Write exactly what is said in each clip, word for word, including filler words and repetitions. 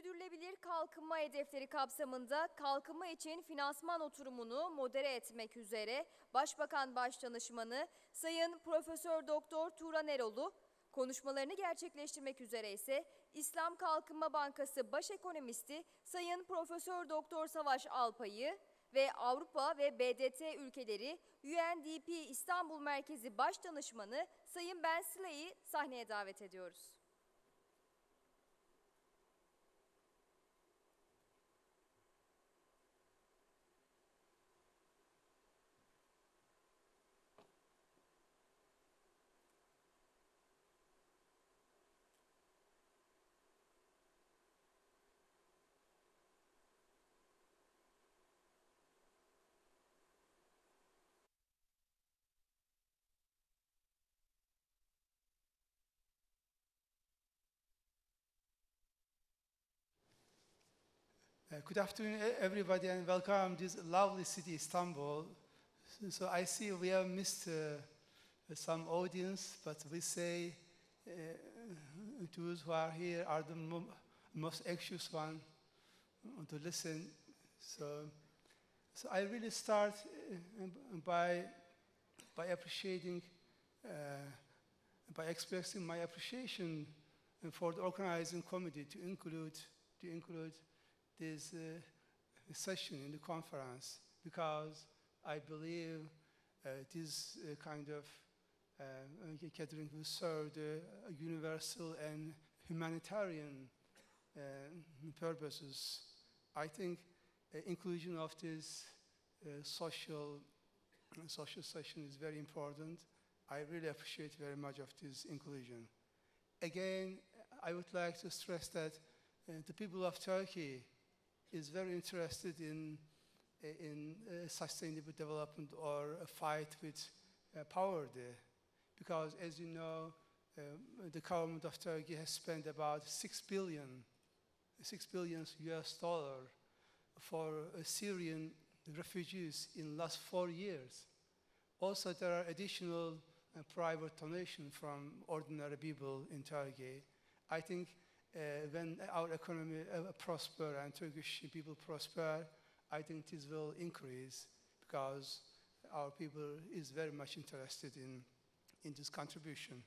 Sürdürülebilir kalkınma hedefleri kapsamında kalkınma için finansman oturumunu modere etmek üzere Başbakan Başdanışmanı Sayın Profesör Doktor Turan Erol'u, konuşmalarını gerçekleştirmek üzere ise İslam Kalkınma Bankası Baş Ekonomisti Sayın Profesör Doktor Savaş Alpay'ı ve Avrupa ve B D T ülkeleri U N D P İstanbul Merkezi Başdanışmanı Sayın Ben Slay'i sahneye davet ediyoruz. Uh, good afternoon, everybody, and welcome to this lovely city, Istanbul. So I see we have missed uh, some audience, but we say uh, those who are here are the mo most anxious one to listen. So, so I really start uh, by by appreciating, uh, by expressing my appreciation for the organizing committee to include to include this uh, session in the conference, because I believe uh, this uh, kind of uh, gathering will serve the universal and humanitarian uh, purposes. I think uh, inclusion of this uh, social social session is very important. I really appreciate very much of this inclusion. Again, I would like to stress that uh, the people of Turkey is very interested in, in uh, sustainable development or a fight with uh, poverty. Because as you know, um, the government of Turkey has spent about six billion, six billion U S dollar for uh, Syrian refugees in last four years. Also, there are additional uh, private donation from ordinary people in Turkey. I think Uh, when our economy uh, prosper and Turkish people prosper, I think this will increase because our people is very much interested in, in this contribution.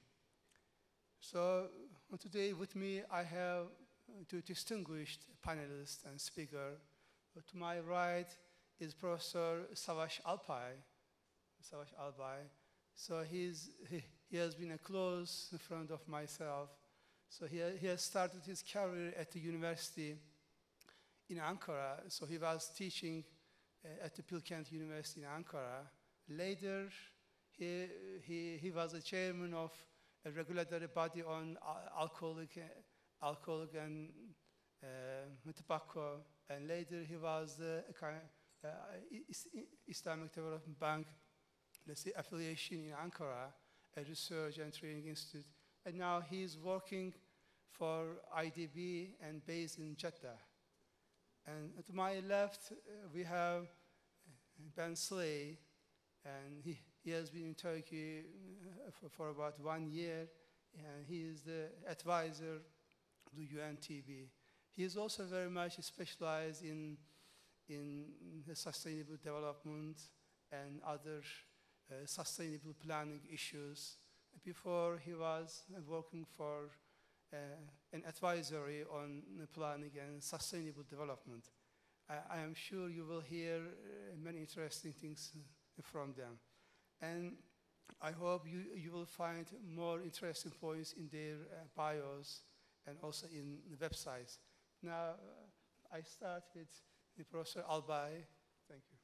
So today with me I have two distinguished panelists and speakers. To my right is Professor Savaş Alpay. Savaş Alpay. So he's, he, he has been a close friend of myself. So he, he has started his career at the university in Ankara. So he was teaching uh, at the Bilkent University in Ankara. Later, he, he, he was a chairman of a regulatory body on alcoholic, uh, alcoholic and uh, tobacco. And later, he was the uh, Islamic Development Bank, let's say, affiliation in Ankara, a research and training institute. And now he's working for I D B and based in Jeddah. And to my left, uh, we have Ben Slay, and he, he has been in Turkey uh, for, for about one year, and he is the advisor to U N D P. He is also very much specialized in, in sustainable development and other uh, sustainable planning issues. Before, he was working for uh, an advisory on planning and sustainable development. I, I am sure you will hear uh, many interesting things from them. And I hope you, you will find more interesting points in their uh, bios and also in the websites. Now, uh, I start with Professor Alpay. Thank you.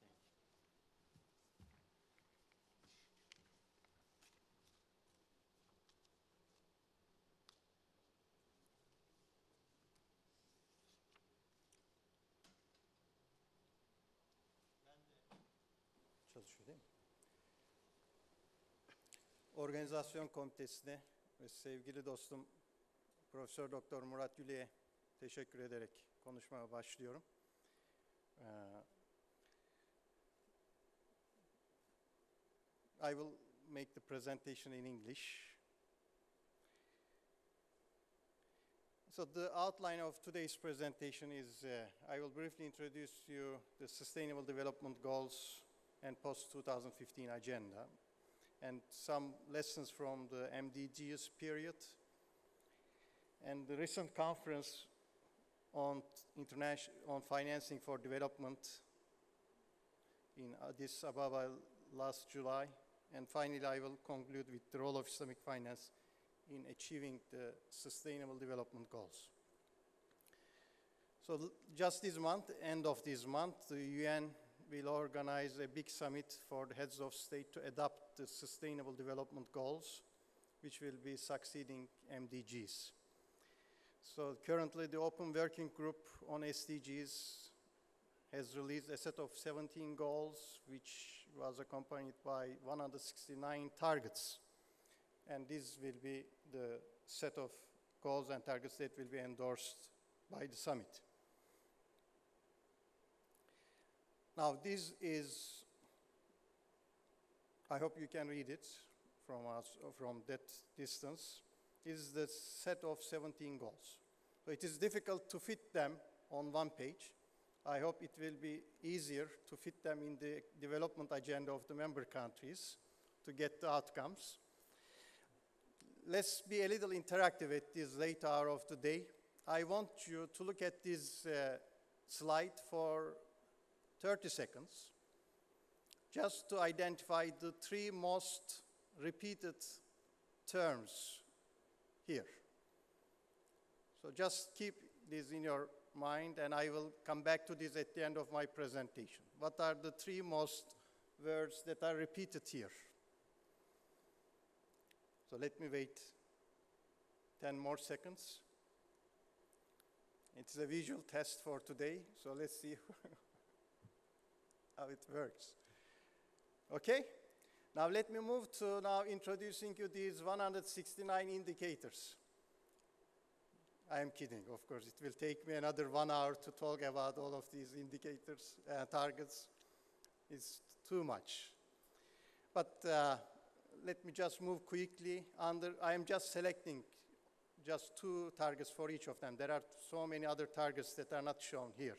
Çalışıyor değil mi? Organizasyon komitesine ve sevgili dostum Profesör Doktor Murat Güle'ye teşekkür ederek konuşmaya başlıyorum. Uh, I will make the presentation in English. So So the outline of today's presentation is, uh, I will briefly introduce you the Sustainable Development Goals and post two thousand fifteen agenda, and some lessons from the M D Gs period, and the recent conference on international on financing for development in Addis Ababa last July. And finally, I will conclude with the role of Islamic finance in achieving the Sustainable Development Goals. So just this month, end of this month, the U N will organize a big summit for the heads of state to adopt the Sustainable Development Goals, which will be succeeding M D Gs. So currently, the Open Working Group on S D Gs has released a set of seventeen goals, which was accompanied by one hundred sixty-nine targets. And this will be the set of goals and targets that will be endorsed by the summit. Now, this is, I hope you can read it from us, from that distance. This is the set of seventeen goals. So it is difficult to fit them on one page. I hope it will be easier to fit them in the development agenda of the member countries to get the outcomes. Let's be a little interactive at this late hour of the day. I want you to look at this uh, slide for thirty seconds, just to identify the three most repeated terms here. So just keep this in your mind, and I will come back to this at the end of my presentation. What are the three most words that are repeated here? So let me wait ten more seconds. It's a visual test for today, so let's see how it works. Okay? Now let me move to now introducing you these one hundred sixty-nine indicators. I am kidding, of course. It will take me another one hour to talk about all of these indicators, uh, targets. It's too much. But uh, let me just move quickly. Under, I am just selecting just two targets for each of them. There are so many other targets that are not shown here.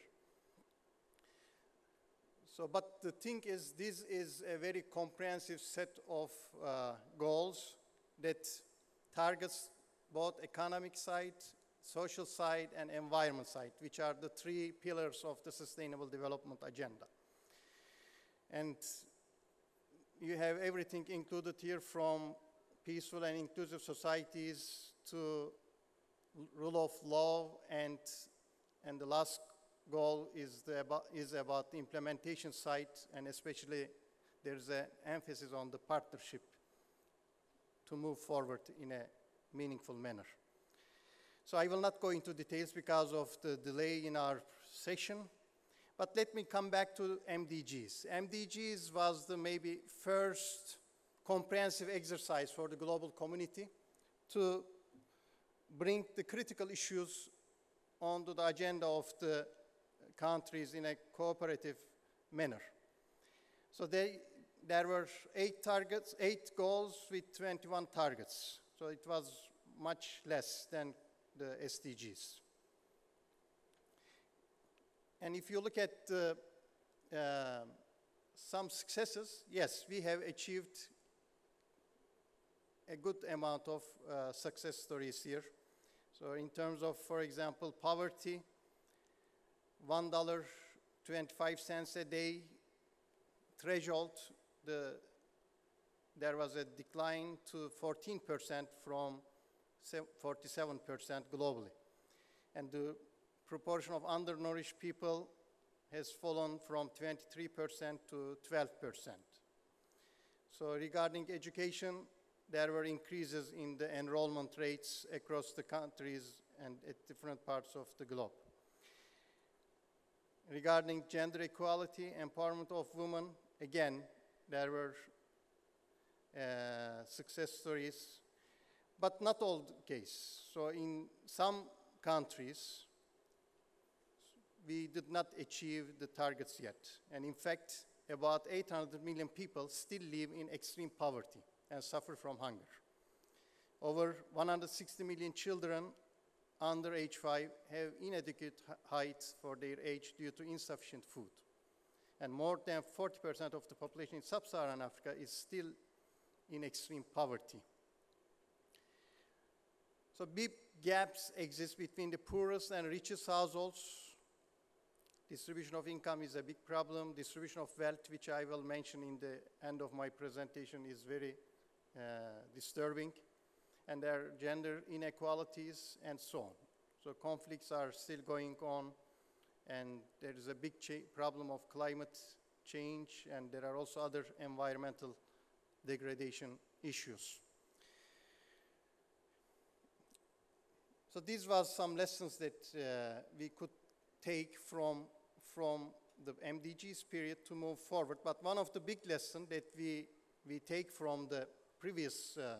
So, but the thing is, this is a very comprehensive set of uh, goals that targets both economic side, social side, and environment side, which are the three pillars of the Sustainable Development Agenda. And you have everything included here, from peaceful and inclusive societies to rule of law, and, and the last goal is, the about, is about the implementation side, and especially there's an emphasis on the partnership to move forward in a meaningful manner. So I will not go into details because of the delay in our session, but let me come back to M D Gs. M D Gs was the maybe first comprehensive exercise for the global community to bring the critical issues onto the agenda of the countries in a cooperative manner. So they, there were eight targets, eight goals with twenty-one targets. So it was much less than the S D Gs. And if you look at uh, uh, some successes, yes, we have achieved a good amount of uh, success stories here. So in terms of, for example, poverty, one dollar and twenty-five cents a day threshold, the, there was a decline to fourteen percent from forty-seven percent globally. And the proportion of undernourished people has fallen from twenty-three percent to twelve percent. So regarding education, there were increases in the enrollment rates across the countries and at different parts of the globe. Regarding gender equality, empowerment of women, again, there were uh, success stories, but not all the case. So in some countries, we did not achieve the targets yet. And in fact, about eight hundred million people still live in extreme poverty and suffer from hunger. Over one hundred sixty million children under age five have inadequate height for their age due to insufficient food. And more than forty percent of the population in sub-Saharan Africa is still in extreme poverty. So big gaps exist between the poorest and richest households. Distribution of income is a big problem. Distribution of wealth, which I will mention in the end of my presentation, is very uh, disturbing. And there are gender inequalities and so on. So conflicts are still going on, and there is a big problem of climate change, and there are also other environmental degradation issues. So these were some lessons that uh, we could take from, from the M D Gs period to move forward. But one of the big lessons that we, we take from the previous uh,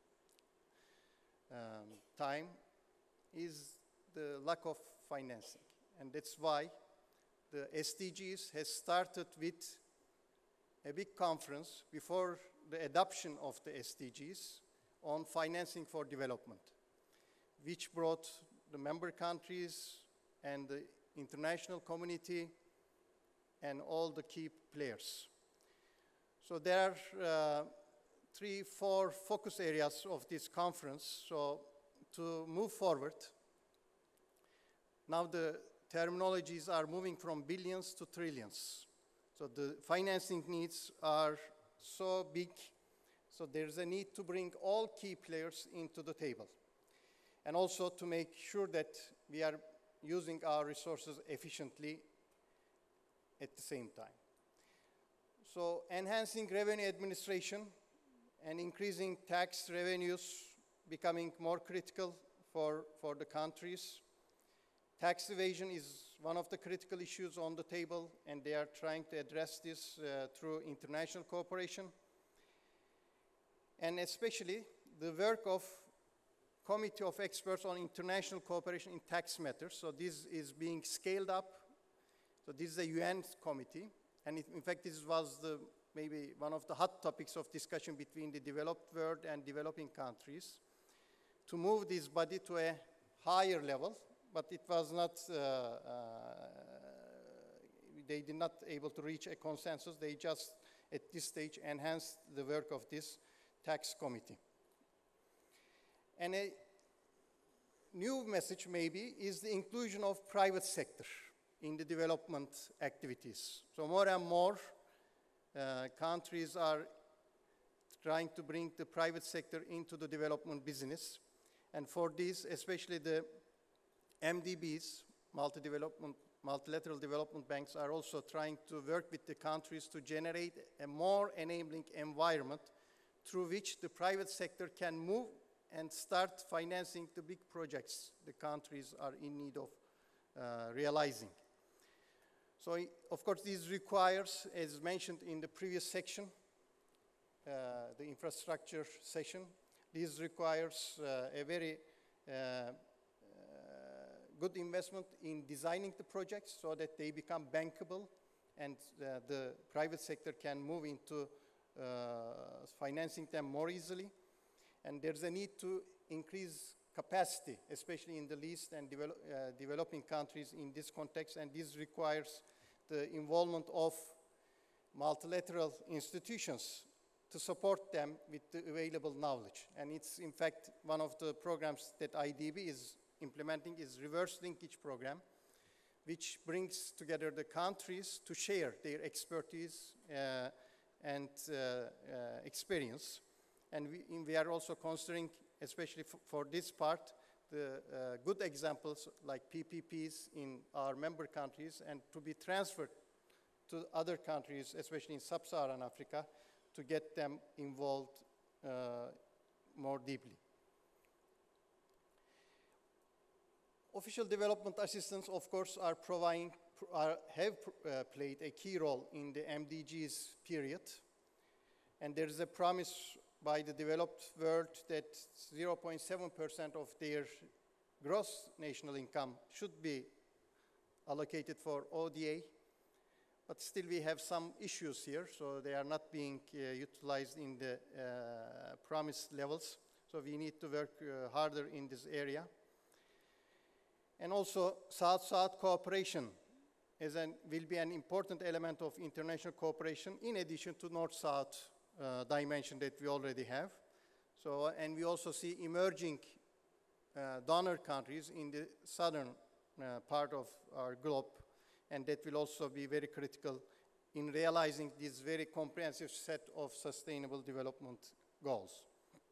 um, time is the lack of financing. And that's why the S D Gs has started with a big conference before the adoption of the S D Gs on financing for development, which brought the member countries and the international community and all the key players. So there are uh, three, four focus areas of this conference. So to move forward, now the terminologies are moving from billions to trillions. So the financing needs are so big, so there's a need to bring all key players into the table. And also to make sure that we are using our resources efficiently at the same time. So enhancing revenue administration and increasing tax revenues becoming more critical for, for the countries. Tax evasion is one of the critical issues on the table, and they are trying to address this uh, through international cooperation. And especially the work of Committee of Experts on International Cooperation in Tax Matters. So this is being scaled up. So this is a U N committee. And it, in fact, this was the, maybe one of the hot topics of discussion between the developed world and developing countries to move this body to a higher level. But it was not, uh, uh, they did not able to reach a consensus. They just, at this stage, enhanced the work of this tax committee. And a new message maybe is the inclusion of private sector in the development activities. So more and more uh, countries are trying to bring the private sector into the development business. And for this, especially the M D Bs, multi-development, multilateral development banks, are also trying to work with the countries to generate a more enabling environment through which the private sector can move and start financing the big projects the countries are in need of uh, realizing. So, of course, this requires, as mentioned in the previous section, uh, the infrastructure session, this requires uh, a very uh, uh, good investment in designing the projects so that they become bankable and uh, the private sector can move into uh, financing them more easily. And there's a need to increase capacity, especially in the least and develop, uh, developing countries in this context, and this requires the involvement of multilateral institutions to support them with the available knowledge. And it's, in fact, one of the programs that I D B is implementing is reverse linkage program, which brings together the countries to share their expertise uh, and uh, uh, experience. And we, we are also considering, especially for this part, the uh, good examples like P P Ps in our member countries and to be transferred to other countries, especially in sub-Saharan Africa, to get them involved uh, more deeply. Official development assistance, of course, are providing, are, have uh, played a key role in the M D Gs period. And there is a promise by the developed world that zero point seven percent of their gross national income should be allocated for O D A. But still we have some issues here, so they are not being uh, utilized in the uh, promised levels. So we need to work uh, harder in this area. And also South-South cooperation is an, will be an important element of international cooperation in addition to North-South uh, dimension that we already have. So, and we also see emerging uh, donor countries in the southern uh, part of our globe, and that will also be very critical in realizing this very comprehensive set of sustainable development goals.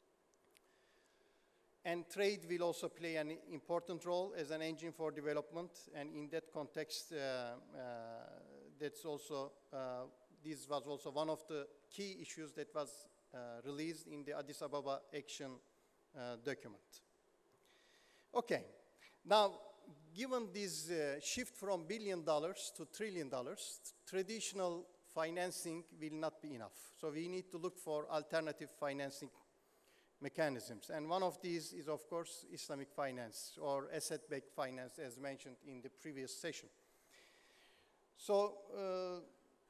And trade will also play an important role as an engine for development, and in that context, uh, uh, that's also, uh, this was also one of the key issues that was uh, released in the Addis Ababa Action uh, document. Okay, now, given this uh, shift from billion dollars to trillion dollars, traditional financing will not be enough. So we need to look for alternative financing mechanisms. And one of these is, of course, Islamic finance or asset-backed finance, as mentioned in the previous session. So uh,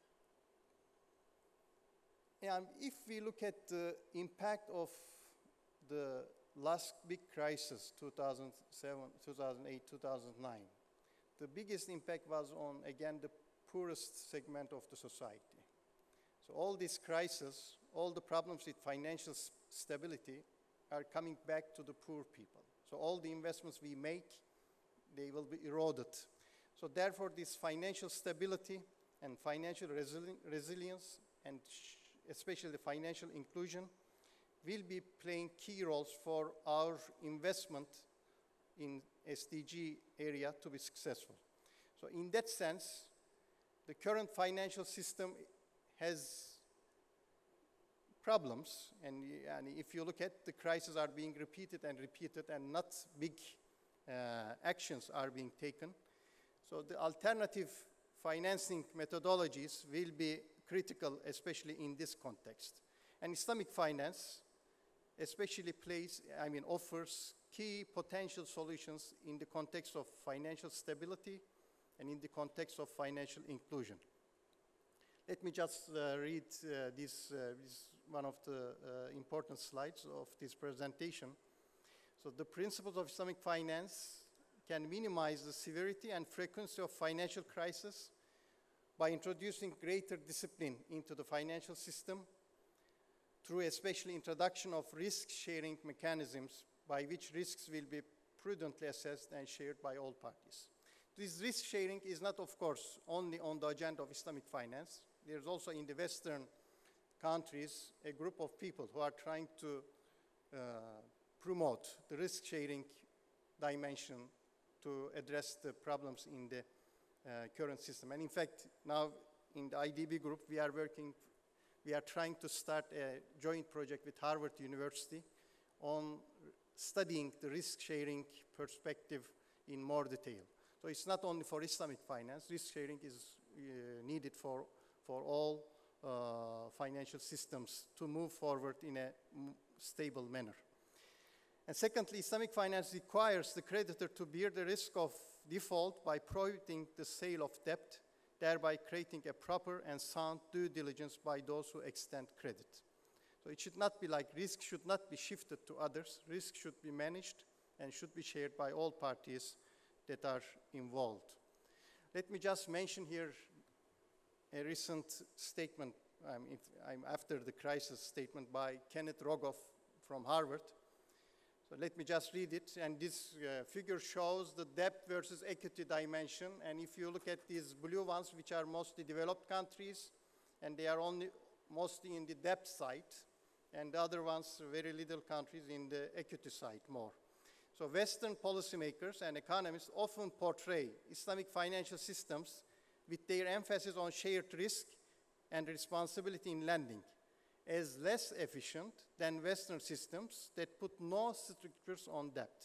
yeah, if we look at the impact of the last big crisis, two thousand seven, two thousand eight, two thousand nine, the biggest impact was on, again, the poorest segment of the society. So all these crises, all the problems with financial stability are coming back to the poor people. So all the investments we make, they will be eroded. So therefore, this financial stability and financial resili resilience, and especially the financial inclusion, will be playing key roles for our investment in S D G area to be successful. So in that sense, the current financial system has problems, and, and if you look at the crises are being repeated and repeated and not big uh, actions are being taken. So the alternative financing methodologies will be critical, especially in this context. And Islamic finance especially plays, I mean, offers key potential solutions in the context of financial stability and in the context of financial inclusion. Let me just uh, read uh, this, uh, this one of the uh, important slides of this presentation. So the principles of Islamic finance can minimize the severity and frequency of financial crisis by introducing greater discipline into the financial system through especially introduction of risk-sharing mechanisms by which risks will be prudently assessed and shared by all parties. This risk-sharing is not, of course, only on the agenda of Islamic finance. There's also in the Western countries a group of people who are trying to uh, promote the risk-sharing dimension to address the problems in the uh, current system. And in fact, now in the I D B group, we are working, we are trying to start a joint project with Harvard University on studying the risk-sharing perspective in more detail. So it's not only for Islamic finance, risk-sharing is uh, needed for, for all uh, financial systems to move forward in a stable manner. And secondly, Islamic finance requires the creditor to bear the risk of default by prohibiting the sale of debt, thereby creating a proper and sound due diligence by those who extend credit. So it should not be like risk should not be shifted to others. Risk should be managed and should be shared by all parties that are involved. Let me just mention here a recent statement, um, if I'm after the crisis statement by Kenneth Rogoff from Harvard. So let me just read it, and this uh, figure shows the debt versus equity dimension, and if you look at these blue ones, which are mostly developed countries, and they are only mostly in the debt side, and the other ones, very little countries in the equity side more. So Western policymakers and economists often portray Islamic financial systems with their emphasis on shared risk and responsibility in lending as less efficient than Western systems that put no strictures on debt.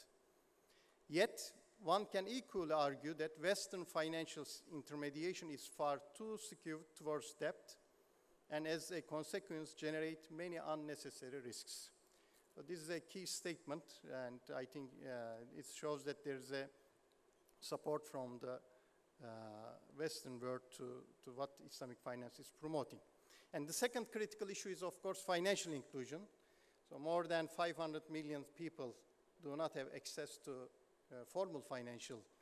Yet, one can equally argue that Western financial intermediation is far too skewed towards debt and as a consequence generate many unnecessary risks. So this is a key statement, and I think uh, it shows that there's a support from the uh, Western world to, to what Islamic finance is promoting. And the second critical issue is, of course, financial inclusion. So more than five hundred million people do not have access to uh, formal financial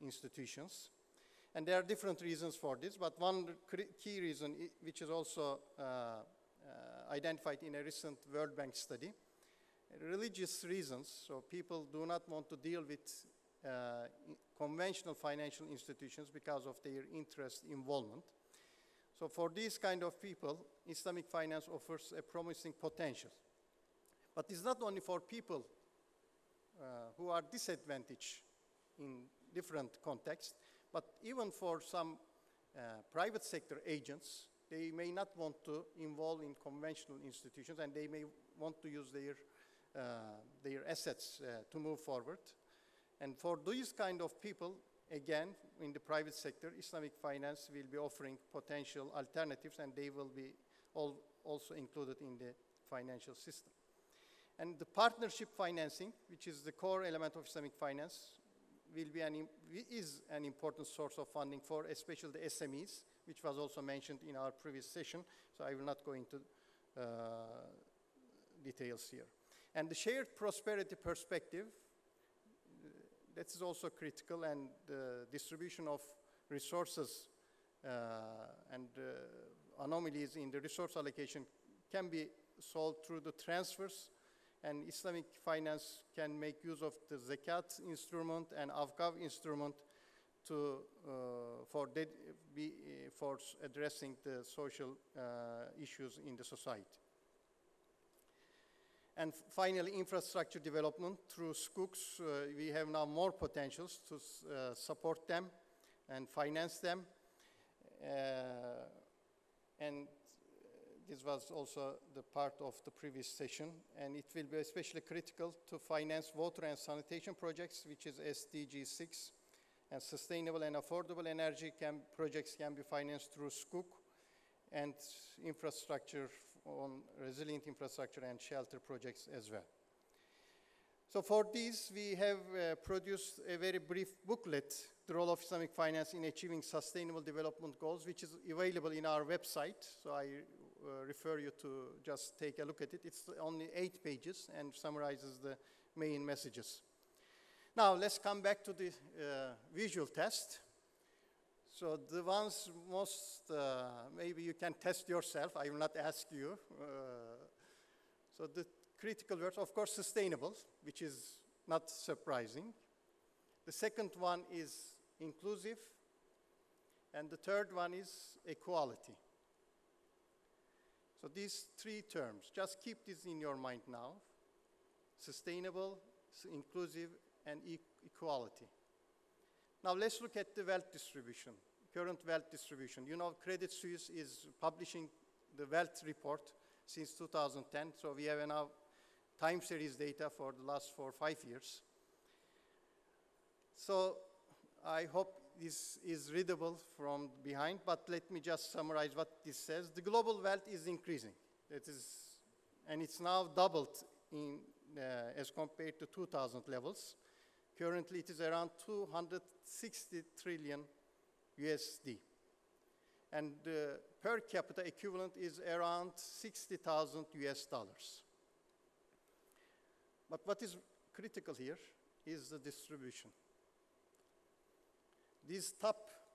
institutions. And there are different reasons for this, but one key reason, which is also uh, uh, identified in a recent World Bank study, religious reasons. So people do not want to deal with uh, conventional financial institutions because of their interest involvement. So for these kind of people, Islamic finance offers a promising potential. But it's not only for people uh, who are disadvantaged in different contexts, but even for some uh, private sector agents, they may not want to involve in conventional institutions, and they may want to use their, uh, their assets uh, to move forward. And for these kind of people, again, in the private sector, Islamic finance will be offering potential alternatives, and they will be all also included in the financial system. And the partnership financing, which is the core element of Islamic finance, will be an, is an important source of funding for especially the S M Es, which was also mentioned in our previous session, so I will not go into uh, details here. And the shared prosperity perspective, uh, that is also critical, and the distribution of resources uh, and uh, anomalies in the resource allocation can be solved through the transfers, and Islamic finance can make use of the zakat instrument and Avqaf instrument to, uh, for, be, uh, for addressing the social uh, issues in the society. And finally, infrastructure development through Skooks. Uh, we have now more potentials to uh, support them and finance them. Uh, and this was also the part of the previous session, and it will be especially critical to finance water and sanitation projects, which is S D G six, and sustainable and affordable energy can, projects can be financed through Skook, and infrastructure on resilient infrastructure and shelter projects as well. So for these, we have uh, produced a very brief booklet, The Role of Islamic Finance in Achieving Sustainable Development Goals, which is available in our website. So I uh, refer you to just take a look at it. It's only eight pages and summarizes the main messages. Now let's come back to the uh, visual test. So the ones most, uh, maybe you can test yourself, I will not ask you. Uh, so the critical words, of course, sustainable, which is not surprising. The second one is inclusive, and the third one is equality. So these three terms, just keep this in your mind now. Sustainable, inclusive, and e equality. Now let's look at the wealth distribution, current wealth distribution. You know, Credit Suisse is publishing the wealth report since two thousand ten, so we have now time series data for the last four or five years. So I hope this is readable from behind, but let me just summarize what this says. The global wealth is increasing. It is, and it's now doubled in, uh, as compared to two thousand levels. Currently, it is around two hundred sixty trillion U S D. And the per capita equivalent is around sixty thousand U S dollars. But what is critical here is the distribution. This top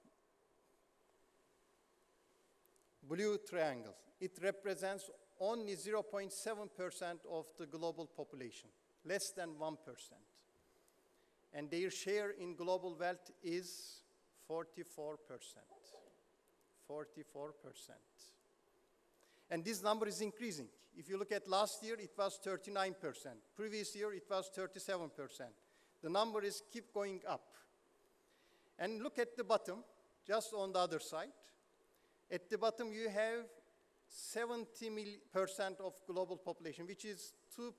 blue triangle, it represents only zero point seven percent of the global population, less than one percent. And their share in global wealth is forty-four percent. forty-four percent. And this number is increasing. If you look at last year, it was thirty-nine percent. Previous year, it was thirty-seven percent. The number is keep going up. And look at the bottom, just on the other side. At the bottom, you have seventy percent of global population, which is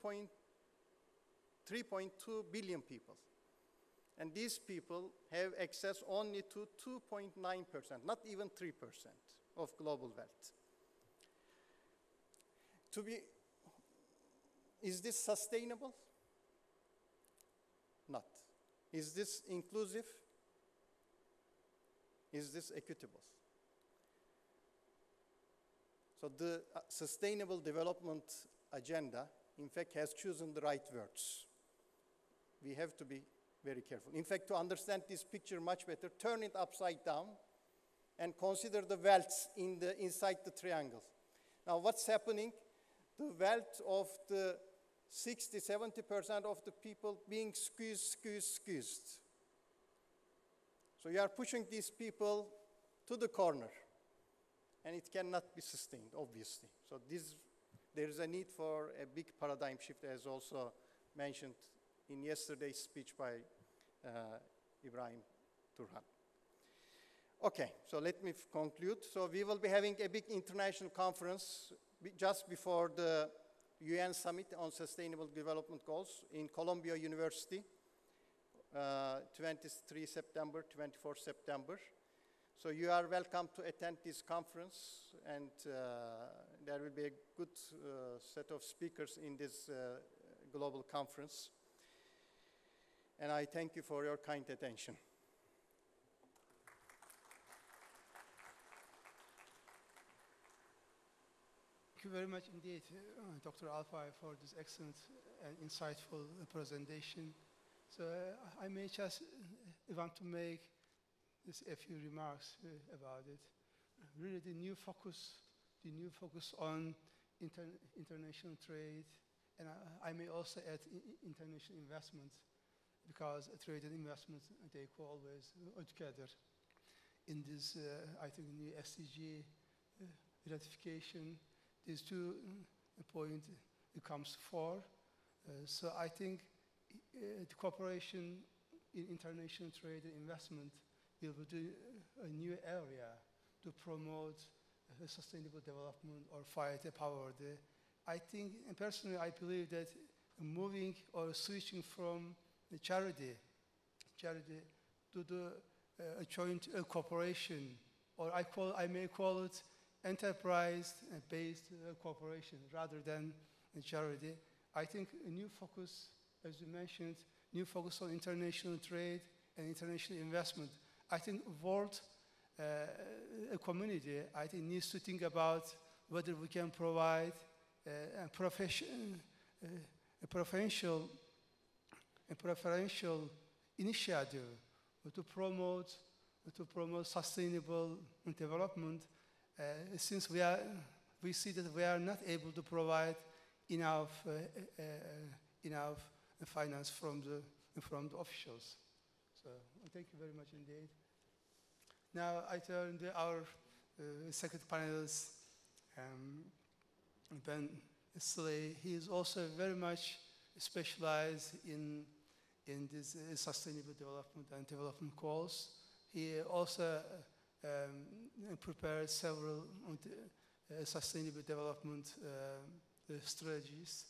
three point two billion people. And these people have access only to two point nine percent, not even three percent of global wealth. To be, is this sustainable? Not. Is this inclusive? Is this equitable? So the uh, Sustainable Development Agenda, in fact, has chosen the right words. We have to be very careful. In fact, to understand this picture much better, turn it upside down and consider the welts in the, inside the triangle. Now, what's happening? The wealth of the sixty, seventy percent of the people being squeezed, squeezed, squeezed. So you are pushing these people to the corner, and it cannot be sustained, obviously. So this, there is a need for a big paradigm shift, as also mentioned in yesterday's speech by uh, Ibrahim Turhan. Okay, so let me conclude. So we will be having a big international conference just before the U N Summit on Sustainable Development Goals in Columbia University, uh, twenty-third September, twenty-fourth September. So you are welcome to attend this conference, and uh, there will be a good uh, set of speakers in this uh, global conference. And I thank you for your kind attention. Thank you very much indeed, uh, Doctor Alpay, for this excellent and insightful uh, presentation. So uh, I may just uh, want to make just a few remarks uh, about it. Really, the new focus, the new focus on inter international trade, and I, I may also add international investment, because trade and investment, they go always uh, together. In this, uh, I think, new S D G uh, ratification, these two uh, points uh, comes for. Uh, so I think uh, the cooperation in international trade and investment will be a new area to promote uh, sustainable development or fight poverty. I think, and personally, I believe that moving or switching from the charity, charity to the uh, joint uh, cooperation, or I call, I may call it enterprise-based uh, cooperation rather than uh, charity. I think a new focus, as you mentioned, new focus on international trade and international investment. I think world uh, a community, I think, needs to think about whether we can provide uh, a profession, uh, a preferential, a preferential initiative to promote to promote sustainable development. Uh, since we are, we see that we are not able to provide enough uh, uh, enough finance from the from the officials. So thank you very much indeed. Now I turn to our uh, second panelist, um, Ben Slay. He is also very much specialized in in this uh, sustainable development and development goals. He also um, prepared several uh, sustainable development uh, strategies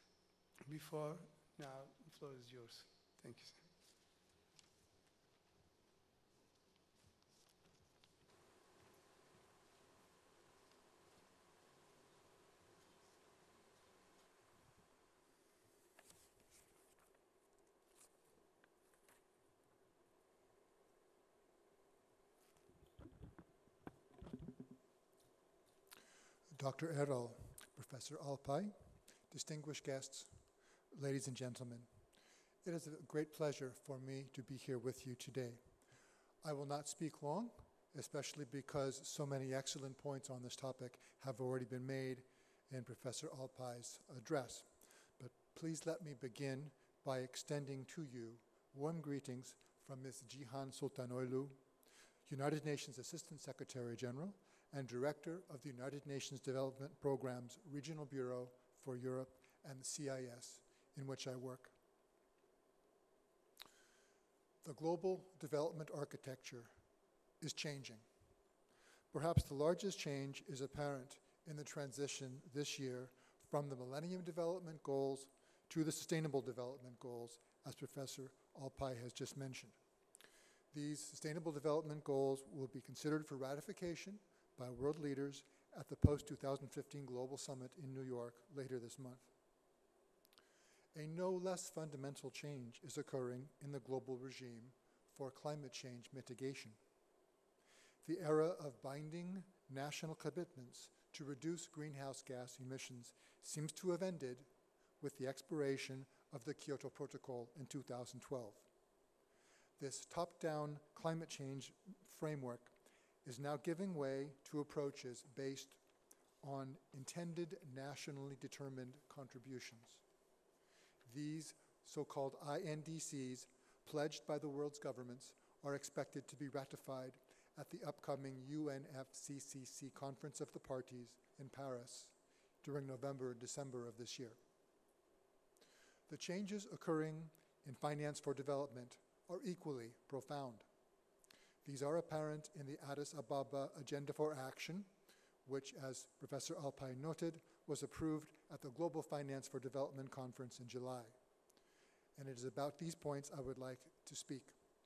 before. Now the floor is yours. Thank you. Doctor Erol, Professor Alpay, distinguished guests, ladies and gentlemen, it is a great pleasure for me to be here with you today. I will not speak long, especially because so many excellent points on this topic have already been made in Professor Alpay's address. But please let me begin by extending to you warm greetings from Miz Cihan Sultanoğlu, United Nations Assistant Secretary General and Director of the United Nations Development Program's Regional Bureau for Europe and the C I S, in which I work. The global development architecture is changing. Perhaps the largest change is apparent in the transition this year from the Millennium Development Goals to the Sustainable Development Goals, as Professor Alpay has just mentioned. These Sustainable Development Goals will be considered for ratification by world leaders at the post two thousand fifteen Global Summit in New York later this month. A no less fundamental change is occurring in the global regime for climate change mitigation. The era of binding national commitments to reduce greenhouse gas emissions seems to have ended with the expiration of the Kyoto Protocol in two thousand twelve. This top-down climate change framework is now giving way to approaches based on intended nationally determined contributions. These so-called I N D Cs, pledged by the world's governments, are expected to be ratified at the upcoming U N F C C C Conference of the Parties in Paris during November and December of this year. The changes occurring in finance for development are equally profound. These are apparent in the Addis Ababa Agenda for Action, which, as Professor Alpay noted, was approved at the Global Finance for Development Conference in July. And it is about these points I would like to speak.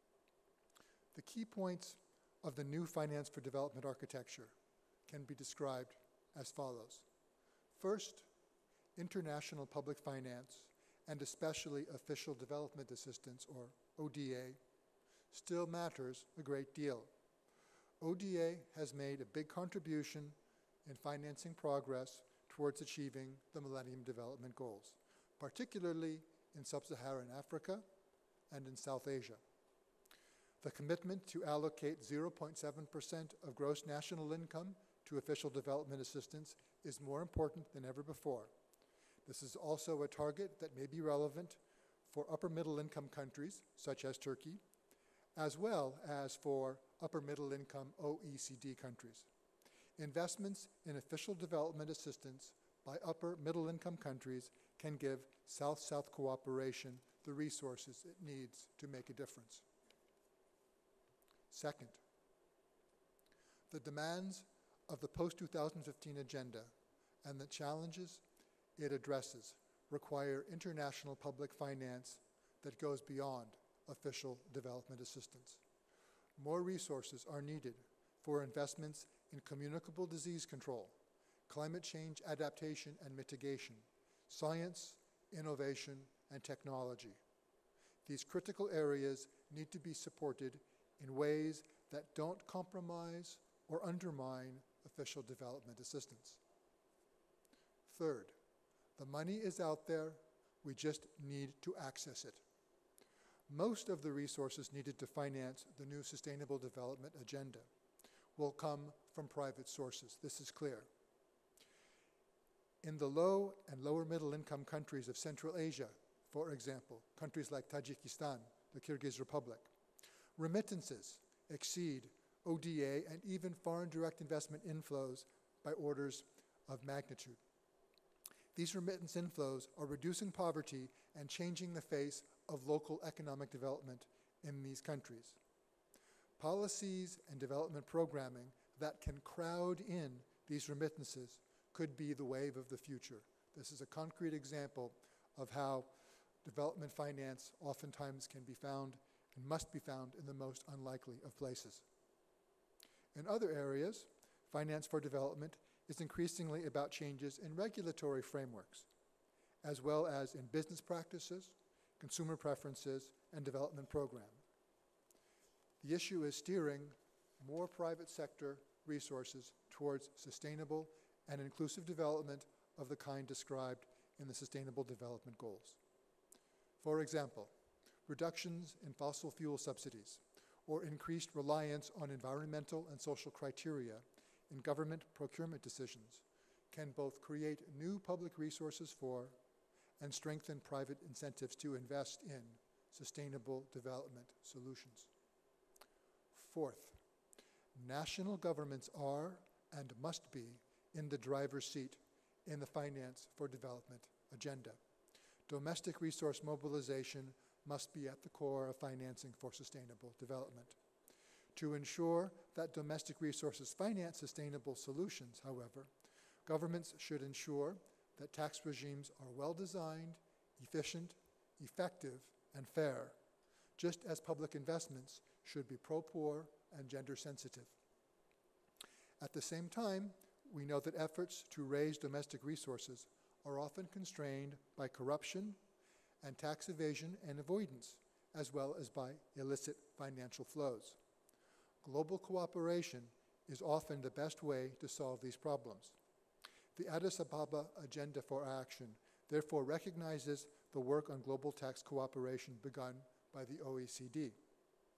The key points of the new Finance for Development architecture can be described as follows. First, international public finance, and especially official development assistance, or O D A, still matters a great deal. O D A has made a big contribution in financing progress towards achieving the Millennium Development Goals, particularly in sub-Saharan Africa and in South Asia. The commitment to allocate zero point seven percent of gross national income to official development assistance is more important than ever before. This is also a target that may be relevant for upper middle income countries, such as Turkey, as well as for upper middle income O E C D countries. Investments in official development assistance by upper middle income countries can give South-South cooperation the resources it needs to make a difference. Second, the demands of the post two thousand fifteen agenda and the challenges it addresses require international public finance that goes beyond official development assistance. More resources are needed for investments in communicable disease control, climate change adaptation and mitigation, science, innovation, and technology. These critical areas need to be supported in ways that don't compromise or undermine official development assistance. Third, the money is out there, we just need to access it. Most of the resources needed to finance the new Sustainable Development Agenda will come from private sources. This is clear. In the low and lower middle income countries of Central Asia, for example, countries like Tajikistan, the Kyrgyz Republic, remittances exceed O D A and even foreign direct investment inflows by orders of magnitude. These remittance inflows are reducing poverty and changing the face of local economic development in these countries. Policies and development programming that can crowd in these remittances could be the wave of the future. This is a concrete example of how development finance oftentimes can be found and must be found in the most unlikely of places. In other areas, finance for development is increasingly about changes in regulatory frameworks, as well as in business practices, consumer preferences, and development programming. The issue is steering more private sector resources towards sustainable and inclusive development of the kind described in the Sustainable Development Goals. For example, reductions in fossil fuel subsidies or increased reliance on environmental and social criteria in government procurement decisions can both create new public resources for and strengthen private incentives to invest in sustainable development solutions. Fourth, national governments are and must be in the driver's seat in the Finance for Development agenda. Domestic resource mobilization must be at the core of financing for sustainable development. To ensure that domestic resources finance sustainable solutions, however, governments should ensure that tax regimes are well-designed, efficient, effective, and fair, just as public investments should be pro-poor and gender-sensitive. At the same time, we know that efforts to raise domestic resources are often constrained by corruption and tax evasion and avoidance, as well as by illicit financial flows. Global cooperation is often the best way to solve these problems. The Addis Ababa Agenda for Action therefore recognizes the work on global tax cooperation begun by the O E C D.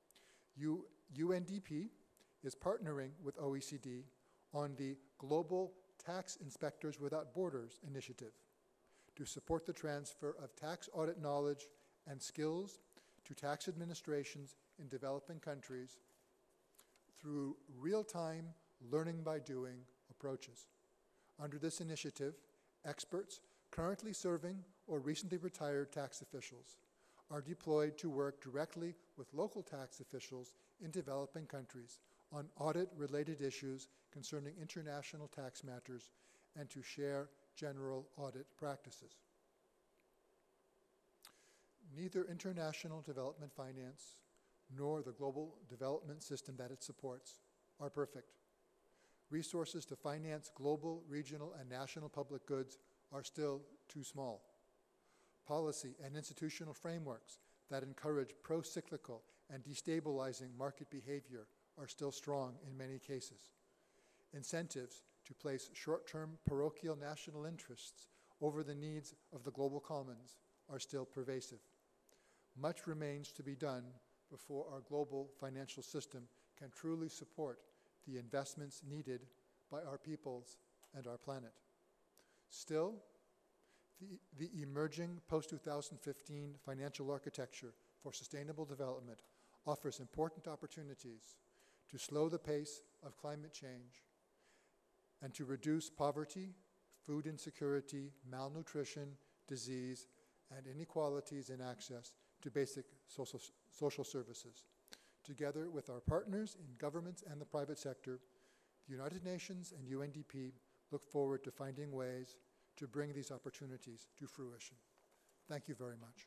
U UNDP is partnering with O E C D on the Global Tax Inspectors Without Borders initiative to support the transfer of tax audit knowledge and skills to tax administrations in developing countries through real-time learning by doing approaches. Under this initiative, experts currently serving or recently retired tax officials are deployed to work directly with local tax officials in developing countries on audit-related issues concerning international tax matters and to share general audit practices. Neither international development finance nor the global development system that it supports are perfect. Resources to finance global, regional, and national public goods are still too small. Policy and institutional frameworks that encourage pro-cyclical and destabilizing market behavior are still strong in many cases. Incentives to place short-term parochial national interests over the needs of the global commons are still pervasive. Much remains to be done before our global financial system can truly support the investments needed by our peoples and our planet. Still, the, the emerging post two thousand fifteen financial architecture for sustainable development offers important opportunities to slow the pace of climate change and to reduce poverty, food insecurity, malnutrition, disease, and inequalities in access to basic social, social services. Together with our partners in governments and the private sector, the United Nations and U N D P look forward to finding ways to bring these opportunities to fruition. Thank you very much.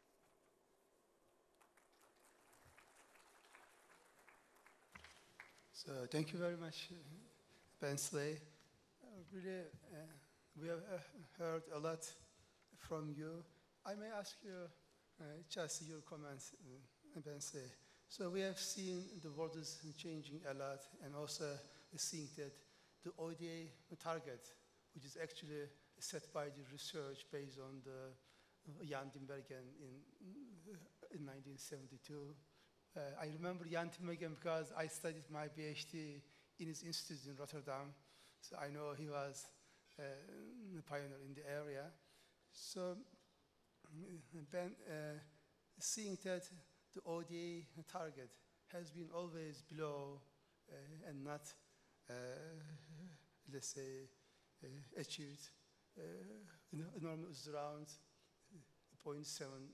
So thank you very much, Bensley. Uh, really, uh, we have uh, heard a lot from you. I may ask you uh, just your comments, uh, Bensley. So we have seen the world is changing a lot, and also seeing that the O D A target, which is actually set by the research based on the Jan Tinbergen in, in nineteen seventy-two. Uh, I remember Jan Tinbergen because I studied my PhD in his institute in Rotterdam, so I know he was uh, a pioneer in the area. So, Ben, uh, seeing that the O D A target has been always below uh, and not, uh, let's say, uh, achieved, uh, normal is around zero point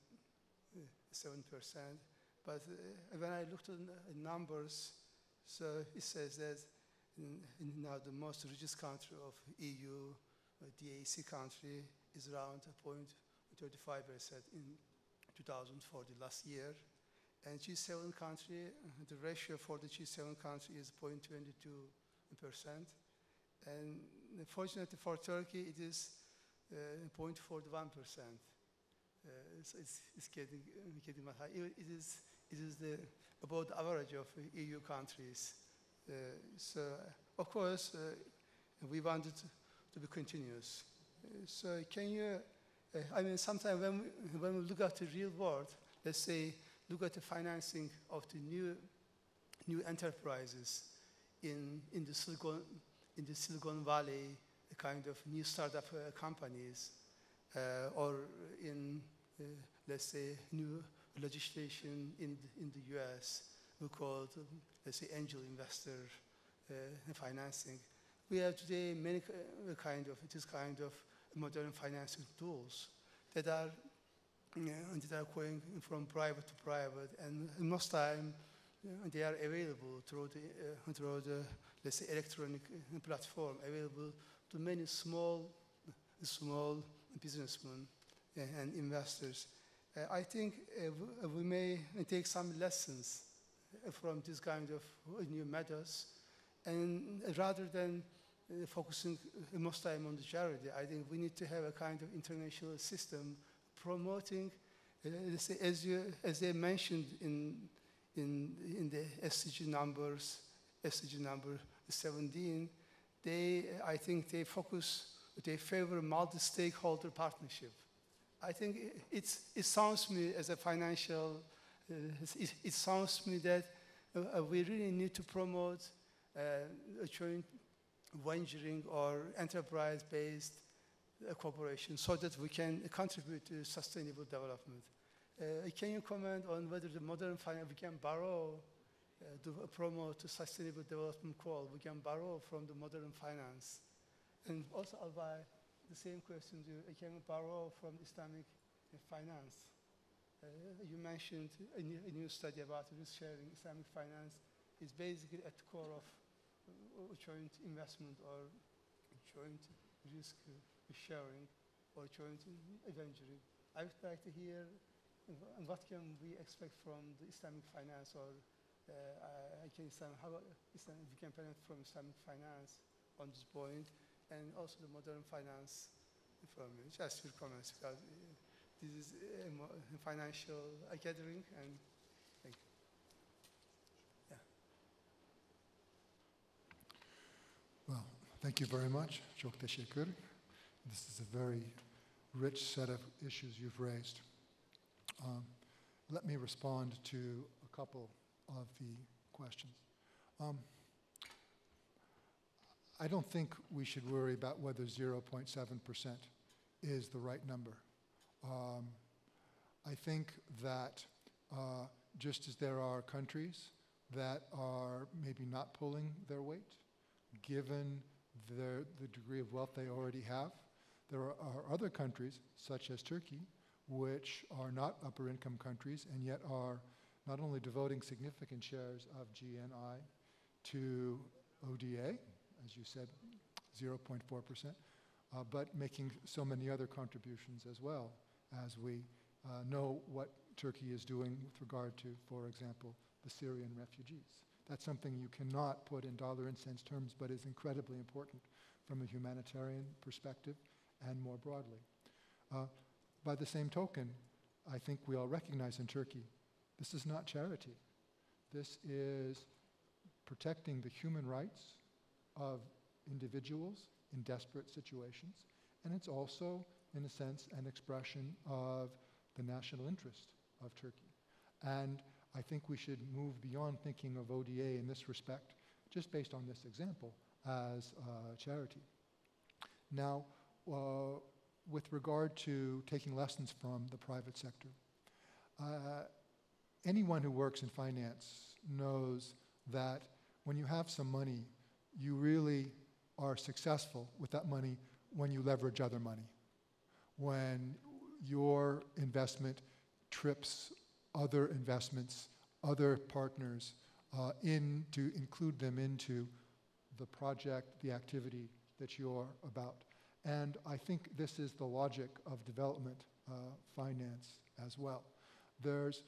seven percent. But uh, when I looked at the numbers, so it says that in, in now the most richest country of E U, uh, D A C country, is around zero point three five percent in two thousand four, the last year. And G seven country, the ratio for the G seven country is zero point two two percent. And fortunately for Turkey, it is uh, zero point four one percent. Uh, so it's, it's getting, uh, getting much higher. It is, it is the, about the average of E U countries. Uh, so, of course, uh, we want it to be continuous. Uh, so can you, uh, I mean, sometimes when we, when we look at the real world, let's say, look at the financing of the new, new enterprises in, in, the Silicon, in the Silicon Valley, the kind of new startup uh, companies, uh, or in, uh, let's say, new legislation in the, in the U S, we call it, let's say, angel investor uh, financing. We have today many uh, kind of, this kind of modern financing tools that are Yeah, and they are going from private to private, and most time uh, they are available through the, uh, through the, let's say, electronic uh, platform, available to many small, small businessmen uh, and investors. Uh, I think uh, we may take some lessons from this kind of new methods, and rather than uh, focusing most time on the charity, I think we need to have a kind of international system promoting, uh, let's say, as, you, as they mentioned in, in, in the S D G numbers, S D G number seventeen, they, I think they focus, they favor multi-stakeholder partnership. I think it, it's, it sounds to me as a financial, uh, it, it sounds to me that uh, uh, we really need to promote uh, a joint venturing or enterprise-based uh, cooperation so that we can contribute to sustainable development. Uh, can you comment on whether the modern finance, we can borrow uh, to promote the sustainable development call, we can borrow from the modern finance? And also, Alvay, the same question, do you can borrow from Islamic uh, finance? Uh, you mentioned a new, a new study about risk sharing. Islamic finance is basically at the core of uh, joint investment or joint risk uh, sharing or joint venturing. I would like to hear uh, what can we expect from the Islamic finance, or uh, I can Islam, how Islam, we can benefit from Islamic finance on this point, and also the modern finance from just your comments, because uh, this is a mo- financial uh, gathering, and thank you. Yeah. Well, thank you very much. Çok teşekkür. This is a very rich set of issues you've raised. Um, let me respond to a couple of the questions. Um, I don't think we should worry about whether zero point seven percent is the right number. Um, I think that uh, just as there are countries that are maybe not pulling their weight, given the, the degree of wealth they already have, there are, are other countries, such as Turkey, which are not upper income countries and yet are not only devoting significant shares of G N I to O D A, as you said, zero point four percent, uh, but making so many other contributions as well, as we uh, know what Turkey is doing with regard to, for example, the Syrian refugees. That's something you cannot put in dollar and cents terms, but is incredibly important from a humanitarian perspective and more broadly. Uh, by the same token, I think we all recognize in Turkey, this is not charity. This is protecting the human rights of individuals in desperate situations, and it's also, in a sense, an expression of the national interest of Turkey. And I think we should move beyond thinking of O D A in this respect, just based on this example, as uh, charity. Now, uh, with regard to taking lessons from the private sector, uh, anyone who works in finance knows that when you have some money, you really are successful with that money when you leverage other money. When your investment trips other investments, other partners, uh, in to include them into the project, the activity that you're about. And I think this is the logic of development uh, finance as well. There's,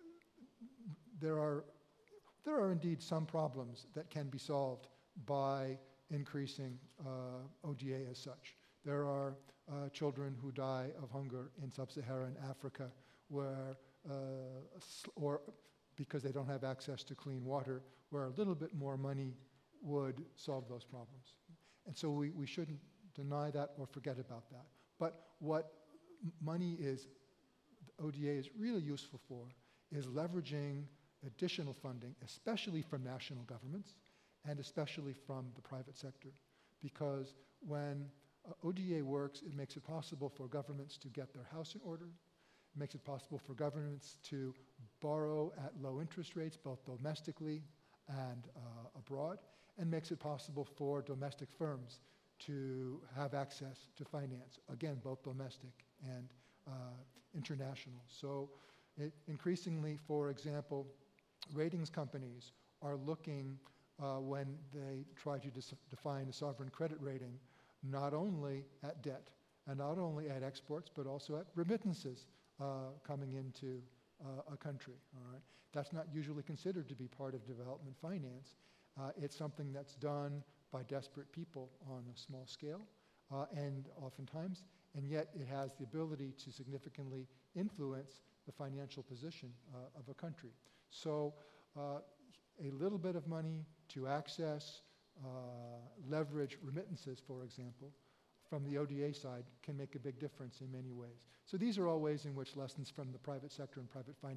there are, there are indeed some problems that can be solved by increasing uh, O D A as such. There are uh, children who die of hunger in sub-Saharan Africa, where, uh, or because they don't have access to clean water, where a little bit more money would solve those problems. And so we, we shouldn't deny that or forget about that. But what m- money is, O D A is really useful for, is leveraging additional funding, especially from national governments, and especially from the private sector. Because when uh, O D A works, it makes it possible for governments to get their house in order. It makes it possible for governments to borrow at low interest rates, both domestically and uh, abroad, and makes it possible for domestic firms to have access to finance, again, both domestic and uh, international. So it, increasingly, for example, ratings companies are looking Uh, when they try to dis- define a sovereign credit rating, not only at debt and not only at exports, but also at remittances uh, coming into uh, a country. All right? That's not usually considered to be part of development finance. Uh, it's something that's done by desperate people on a small scale, uh, and oftentimes, and yet it has the ability to significantly influence the financial position uh, of a country. So uh, a little bit of money to access, uh, leverage remittances, for example, from the O D A side can make a big difference in many ways. So these are all ways in which lessons from the private sector and private finance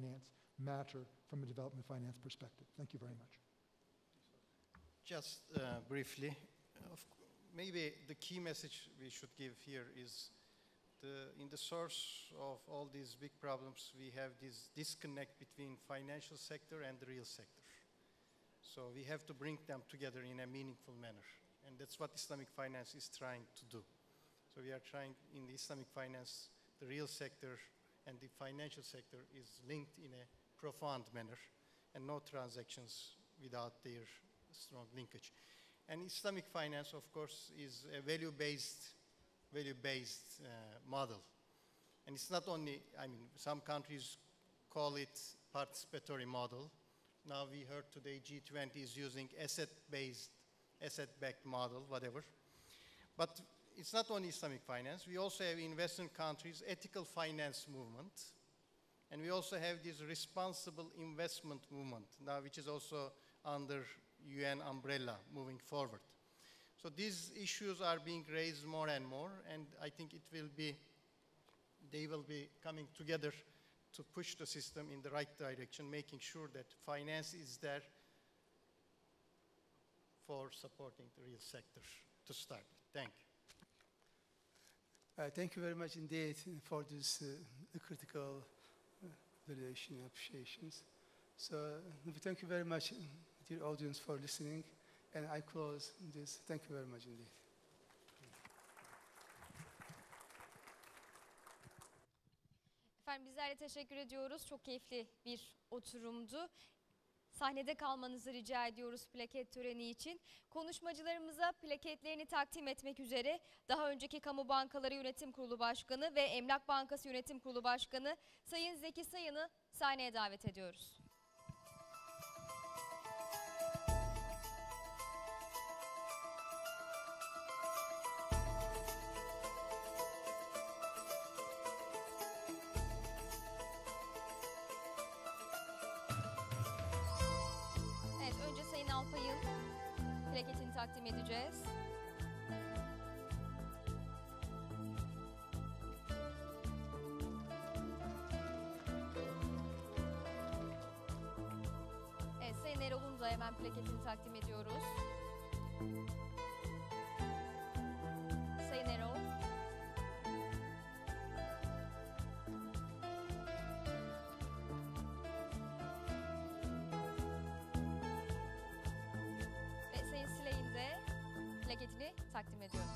matter from a development finance perspective. Thank you very much. Just uh, briefly, of, maybe the key message we should give here is the, in the source of all these big problems, we have this disconnect between financial sector and the real sector. So we have to bring them together in a meaningful manner. And that's what Islamic finance is trying to do. So we are trying, in the Islamic finance, the real sector and the financial sector is linked in a profound manner, and no transactions without their strong linkage. And Islamic finance, of course, is a value-based, value-based uh, model. And it's not only, I mean, some countries call it participatory model. Now we heard today G twenty is using asset-based, asset-backed model, whatever. But it's not only Islamic finance. We also have in Western countries ethical finance movement. And we also have this responsible investment movement, now which is also under U N umbrella moving forward. So these issues are being raised more and more, and I think it will be, they will be coming together to push the system in the right direction, making sure that finance is there for supporting the real sector to start. Thank you. Uh, thank you very much indeed for this uh, critical uh, valuation and appreciations. So uh, thank you very much, dear audience, for listening. And I close this. Thank you very much indeed. Efendim bizler de teşekkür ediyoruz. Çok keyifli bir oturumdu. Sahnede kalmanızı rica ediyoruz plaket töreni için. Konuşmacılarımıza plaketlerini takdim etmek üzere daha önceki Kamu Bankaları Yönetim Kurulu Başkanı ve Emlak Bankası Yönetim Kurulu Başkanı Sayın Zeki Sayın'ı sahneye davet ediyoruz. Plaketini takdim edeceğiz. Evet, Sayın Erol'un da hemen plaketini takdim ediyoruz. Sayın Erol. Plaketini takdim ediyoruz.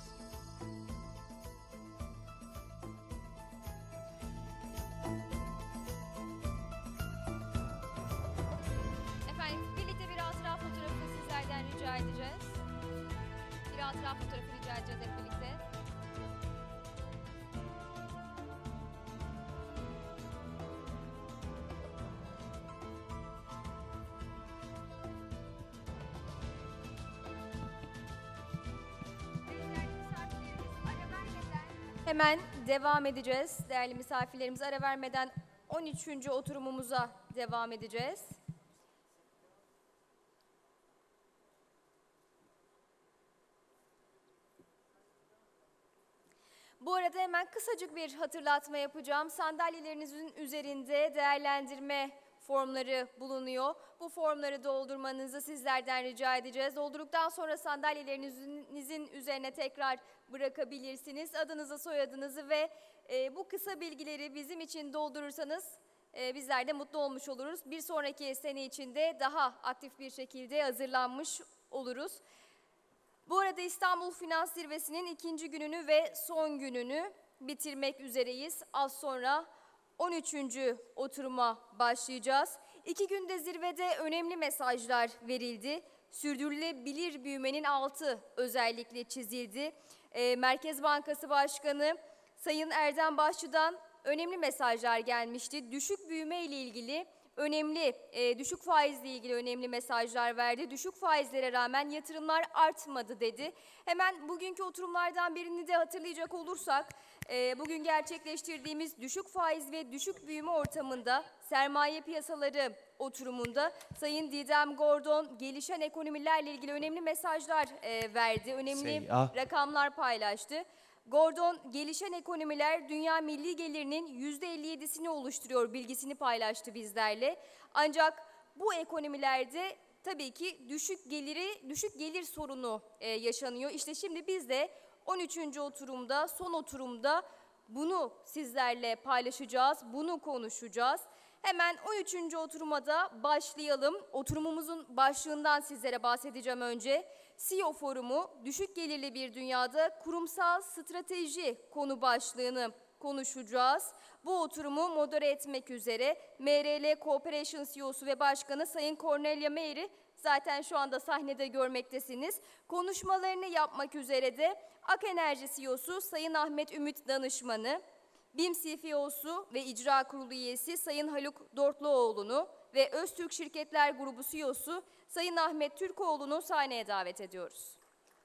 Efendim birlikte bir hatıra fotoğrafı sizlerden rica edeceğiz. Bir hatıra fotoğrafı rica edeceğiz hep birlikte. Hemen devam edeceğiz. Değerli misafirlerimiz, ara vermeden on üçüncü oturumumuza devam edeceğiz. Bu arada hemen kısacık bir hatırlatma yapacağım. Sandalyelerinizin üzerinde değerlendirme formları bulunuyor. Bu formları doldurmanızı sizlerden rica edeceğiz. Doldurduktan sonra sandalyelerinizin üzerine tekrar bırakabilirsiniz. Adınızı, soyadınızı ve e, bu kısa bilgileri bizim için doldurursanız e, bizler de mutlu olmuş oluruz. Bir sonraki sene içinde daha aktif bir şekilde hazırlanmış oluruz. Bu arada İstanbul Finans Zirvesi'nin ikinci gününü ve son gününü bitirmek üzereyiz. Az sonra on üçüncü oturuma başlayacağız. İki günde zirvede önemli mesajlar verildi. Sürdürülebilir büyümenin altı özellikle çizildi. E, Merkez Bankası Başkanı Sayın Erdem Başçı'dan önemli mesajlar gelmişti. Düşük büyüme ile ilgili önemli, e, düşük faizle ilgili önemli mesajlar verdi. Düşük faizlere rağmen yatırımlar artmadı dedi. Hemen bugünkü oturumlardan birini de hatırlayacak olursak, e, bugün gerçekleştirdiğimiz düşük faiz ve düşük büyüme ortamında sermaye piyasaları oturumunda Sayın Didem Gordon gelişen ekonomilerle ilgili önemli mesajlar e, verdi. Önemli rakamlar paylaştı. Gordon, gelişen ekonomiler dünya milli gelirinin yüzde elli yedisini oluşturuyor bilgisini paylaştı bizlerle. Ancak bu ekonomilerde tabii ki düşük geliri, düşük gelir sorunu e, yaşanıyor. İşte şimdi biz de on üçüncü oturumda, son oturumda bunu sizlerle paylaşacağız, bunu konuşacağız. Hemen on üçüncü oturuma da başlayalım. Oturumumuzun başlığından sizlere bahsedeceğim önce. C E O Forumu, düşük gelirli bir dünyada kurumsal strateji konu başlığını konuşacağız. Bu oturumu modere etmek üzere M R L Cooperation C E O'su ve Başkanı Sayın Cornelia Mayer'i zaten şu anda sahnede görmektesiniz. Konuşmalarını yapmak üzere de Ak Enerji C E O'su Sayın Ahmet Ümit Danışman'ı, B İ M C F O'su ve İcra Kurulu üyesi Sayın Haluk Dortluoğlu'nu ve Öztürk Şirketler Grubu C E O'su Sayın Ahmet Türkoğlu'nu sahneye davet ediyoruz.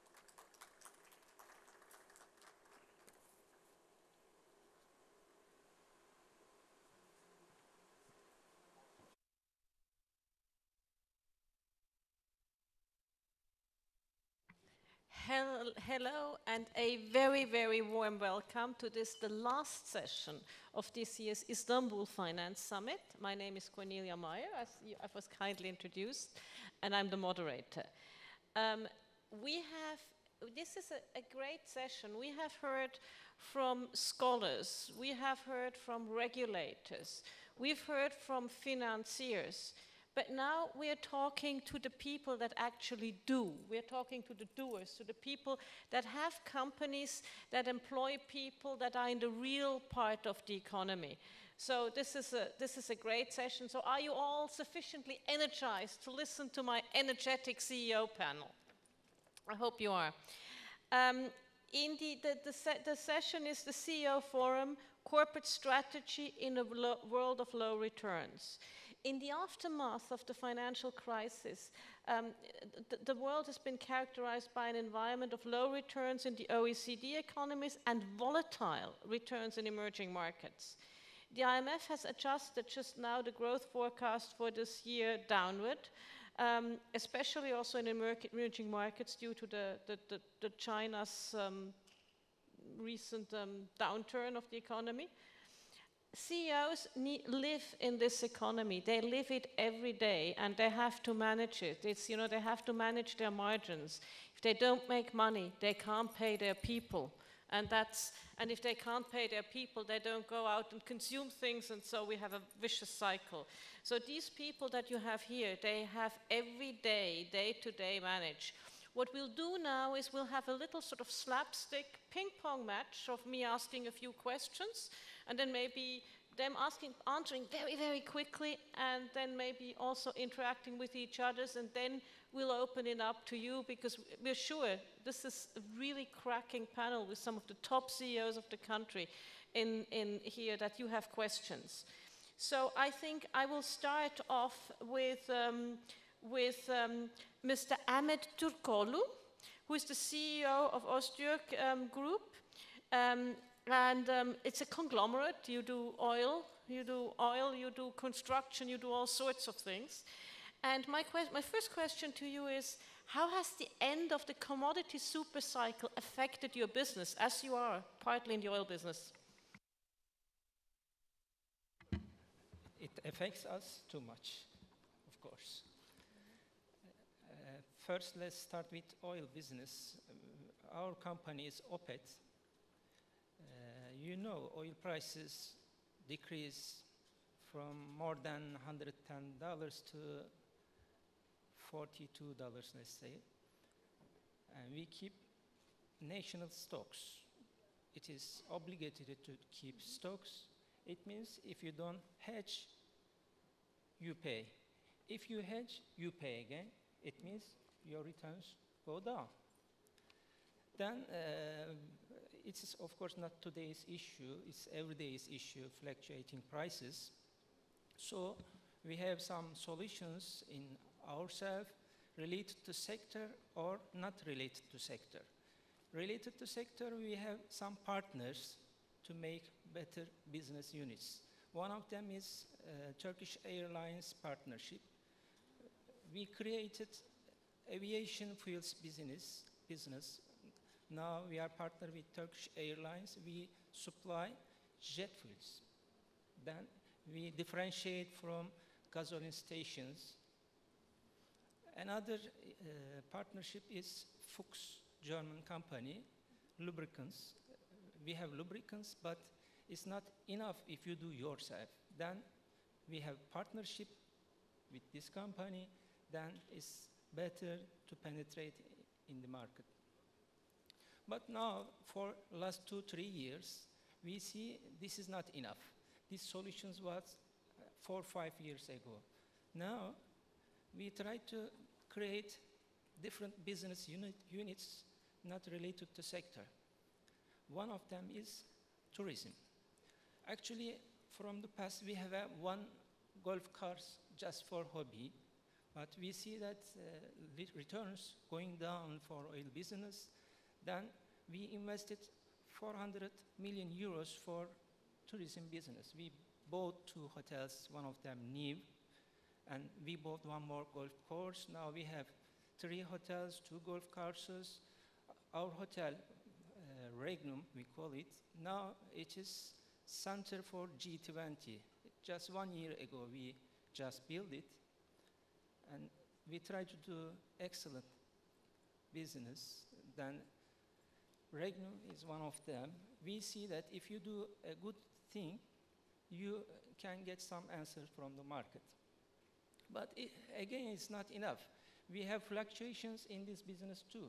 Hello and a very, very warm welcome to this, the last session of this year's Istanbul Finance Summit. My name is Cornelia Meyer, as you, I was kindly introduced, and I'm the moderator. Um, we have, this is a, a great session. We have heard from scholars, we have heard from regulators, we've heard from financiers. But now we are talking to the people that actually do. We are talking to the doers, to the people that have companies, that employ people, that are in the real part of the economy. So this is a, this is a great session. So are you all sufficiently energized to listen to my energetic C E O panel? I hope you are. Um, in the, the, the, se the session is the C E O Forum, Corporate Strategy in a World of Low Returns. In the aftermath of the financial crisis, um, the, the world has been characterized by an environment of low returns in the O E C D economies and volatile returns in emerging markets. The I M F has adjusted just now the growth forecast for this year downward, um, especially also in emerging markets due to the, the, the, the China's um, recent um, downturn of the economy. C E Os need, live in this economy. They live it every day, and they have to manage it. It's, you know, they have to manage their margins. If they don't make money, they can't pay their people. And, that's, and if they can't pay their people, they don't go out and consume things, and so we have a vicious cycle. So these people that you have here, they have every day, day-to-day manage. What we'll do now is we'll have a little sort of slapstick ping-pong match of me asking a few questions, and then maybe them asking, answering very, very quickly, and then maybe also interacting with each other, and then we'll open it up to you, because we're sure this is a really cracking panel with some of the top C E Os of the country in, in here that you have questions. So I think I will start off with, um, with um, Mister Ahmet Türkoğlu, who is the C E O of Öztürk um, Group. Um, and um, it's a conglomerate. You do oil, you do oil, you do construction, you do all sorts of things. And my, my first question to you is, how has the end of the commodity super cycle affected your business, as you are partly in the oil business? It affects us too much, of course. Uh, first, let's start with oil business. Uh, our company is OPEC. Uh, you know, oil prices decrease from more than one hundred ten dollars to forty-two dollars, let's say. And we keep national stocks. It is obligatory to keep stocks. It means if you don't hedge, you pay. If you hedge, you pay again. It means your returns go down. Then uh, it's of course not today's issue, it's everyday's issue, fluctuating prices. So we have some solutions in ourselves related to sector or not related to sector. Related to sector, we have some partners to make better business units. One of them is uh, Turkish Airlines partnership. We created aviation fuels business, business Now we are partnered with Turkish Airlines. We supply jet fuels. Then we differentiate from gasoline stations. Another uh, partnership is Fuchs, German company, lubricants. We have lubricants, but it's not enough if you do yourself. Then we have partnership with this company, then it's better to penetrate in the market. But now, for last two, three years, we see this is not enough. These solutions was uh, four, five years ago. Now, we try to create different business unit, units not related to sector. One of them is tourism. Actually, from the past, we have uh, one golf cars just for hobby, but we see that uh, returns going down for oil business. Then we invested four hundred million euros for tourism business. We bought two hotels, one of them new, and we bought one more golf course. Now we have three hotels, two golf courses. Our hotel, uh, Regnum, we call it, now it is center for G twenty. Just one year ago, we just built it, and we try to do excellent business. Then Regnum is one of them. We see that if you do a good thing, you can get some answers from the market. But it, again, it's not enough. We have fluctuations in this business too.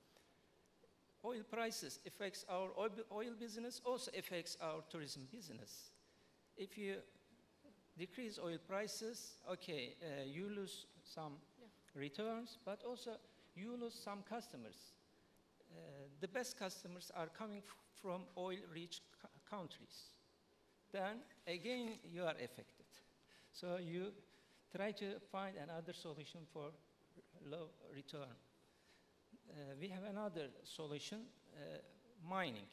Oil prices affects our oil, oil business, also affects our tourism business. If you decrease oil prices, okay, uh, you lose some yeah. returns, but also you lose some customers. Uh, the best customers are coming from oil-rich countries. Then again, you are affected. So you try to find another solution for low return. Uh, we have another solution, uh, mining.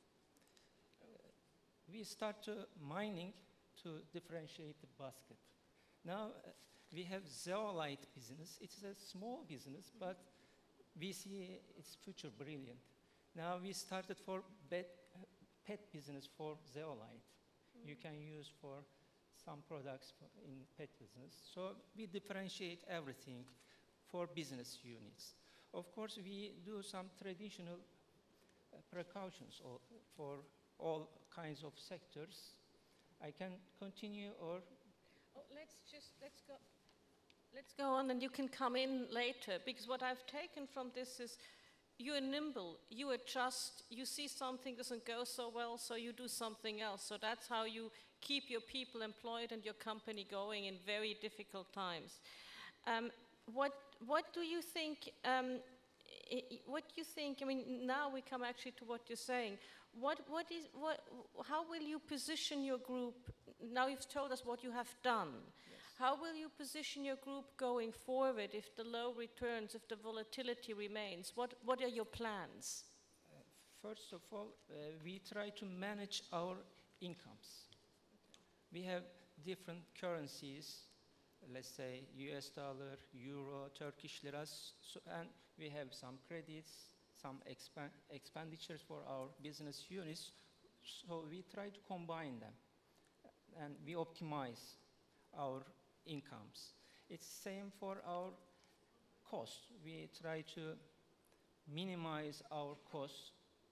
Uh, we start to mining to differentiate the basket. Now uh, we have zeolite business. It's a small business, but we see its future brilliant. Now we started for pet, pet business for zeolite. Mm-hmm. You can use for some products for in pet business. So we differentiate everything for business units. Of course, we do some traditional uh, precautions all, for all kinds of sectors. I can continue or? Oh, let's just, let's go. Let's go on and you can come in later, because what I've taken from this is you're nimble, you adjust, you see something doesn't go so well, so you do something else. So that's how you keep your people employed and your company going in very difficult times. Um, what, what do you think, um, I, what do you think, I mean, now we come actually to what you're saying. What, what is, what, how will you position your group? Now you've told us what you have done. How will you position your group going forward if the low returns, if the volatility remains? What, what are your plans? Uh, first of all, uh, we try to manage our incomes. We have different currencies, let's say U S dollar, euro, Turkish lira, so, and we have some credits, some expan expenditures for our business units, so we try to combine them, and we optimize our incomes. It's same for our costs. We try to minimize our costs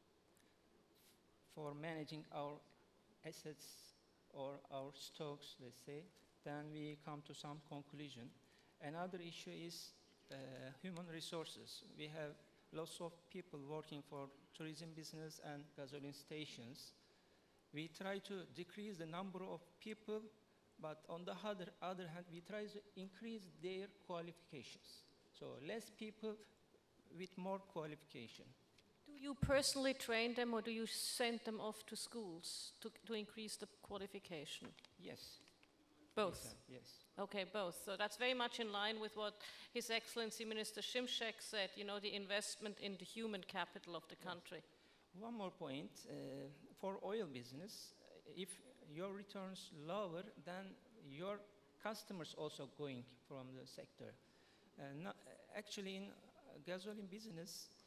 for managing our assets or our stocks, let's say. Then we come to some conclusion. Another issue is uh, human resources. We have lots of people working for tourism business and gasoline stations. We try to decrease the number of people, but on the other, other hand, we try to increase their qualifications. So less people with more qualification. Do you personally train them, or do you send them off to schools to, to increase the qualification? Yes. Both? Yes. Okay, both. So that's very much in line with what His Excellency Minister Shimshek said, you know, the investment in the human capital of the country. Yes. One more point. Uh, for oil business, if your returns lower, then your customers also going from the sector. Uh, not, actually, in uh, gasoline business,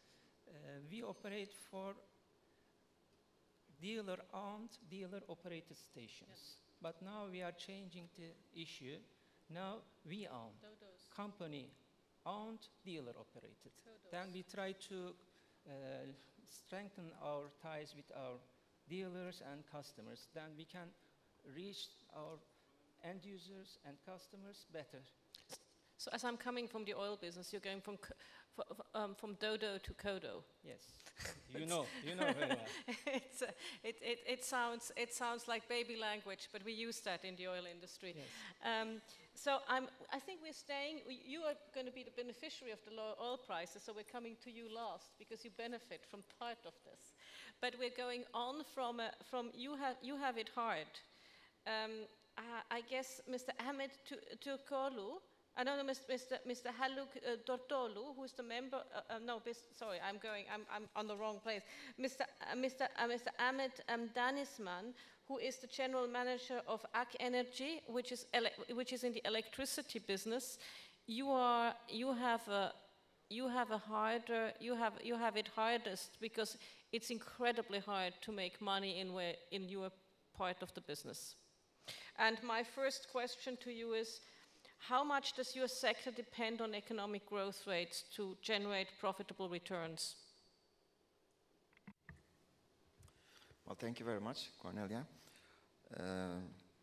uh, we operate for dealer-owned, dealer-operated stations. But now we are changing the issue. Now we own, company-owned, dealer-operated. Then we try to uh, strengthen our ties with our dealers and customers. Then we can reach our end users and customers better. So as I'm coming from the oil business, you're going from, co- f- f- um, from Dodo to Kodo. Yes, you know, you know very well. it's, uh, it, it, it, sounds, it sounds like baby language, but we use that in the oil industry. Yes. Um, so I'm, I think we're staying, we- you are going to be the beneficiary of the low oil prices, so we're coming to you last because you benefit from part of this. But we're going on from, uh, from you, have, you have it hard. Um, uh, I guess Mister Ahmed Turkoglu, I don't know, Mister Mister Haluk uh, Tortolu, who is the member, uh, uh, no, bis- sorry, I'm going, I'm, I'm on the wrong place. Mister Uh, Mister Uh, Mister Ahmed um, Danisman, who is the general manager of A K Energy, which is, ele- which is in the electricity business. You are, you have a, you have a harder, you have, you have it hardest because it's incredibly hard to make money in where, in your part of the business. And my first question to you is, how much does your sector depend on economic growth rates to generate profitable returns? Well, thank you very much, Cornelia. Uh,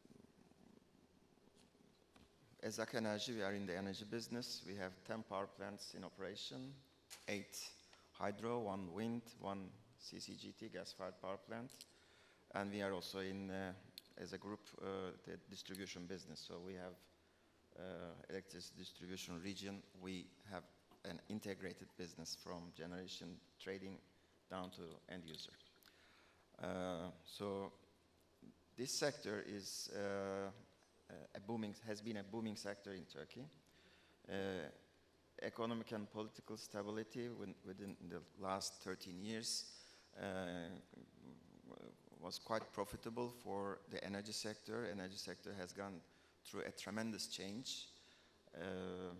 as A K Energy, we are in the energy business. We have ten power plants in operation, eight hydro, one wind, one C C G T, gas-fired power plant. And we are also in, uh, as a group, uh, the distribution business. So we have uh, electricity distribution region. We have an integrated business from generation trading down to end user. Uh, so this sector is uh, a booming, has been a booming sector in Turkey. Uh, economic and political stability within, within the last thirteen years uh, was quite profitable for the energy sector. Energy sector has gone through a tremendous change. Uh,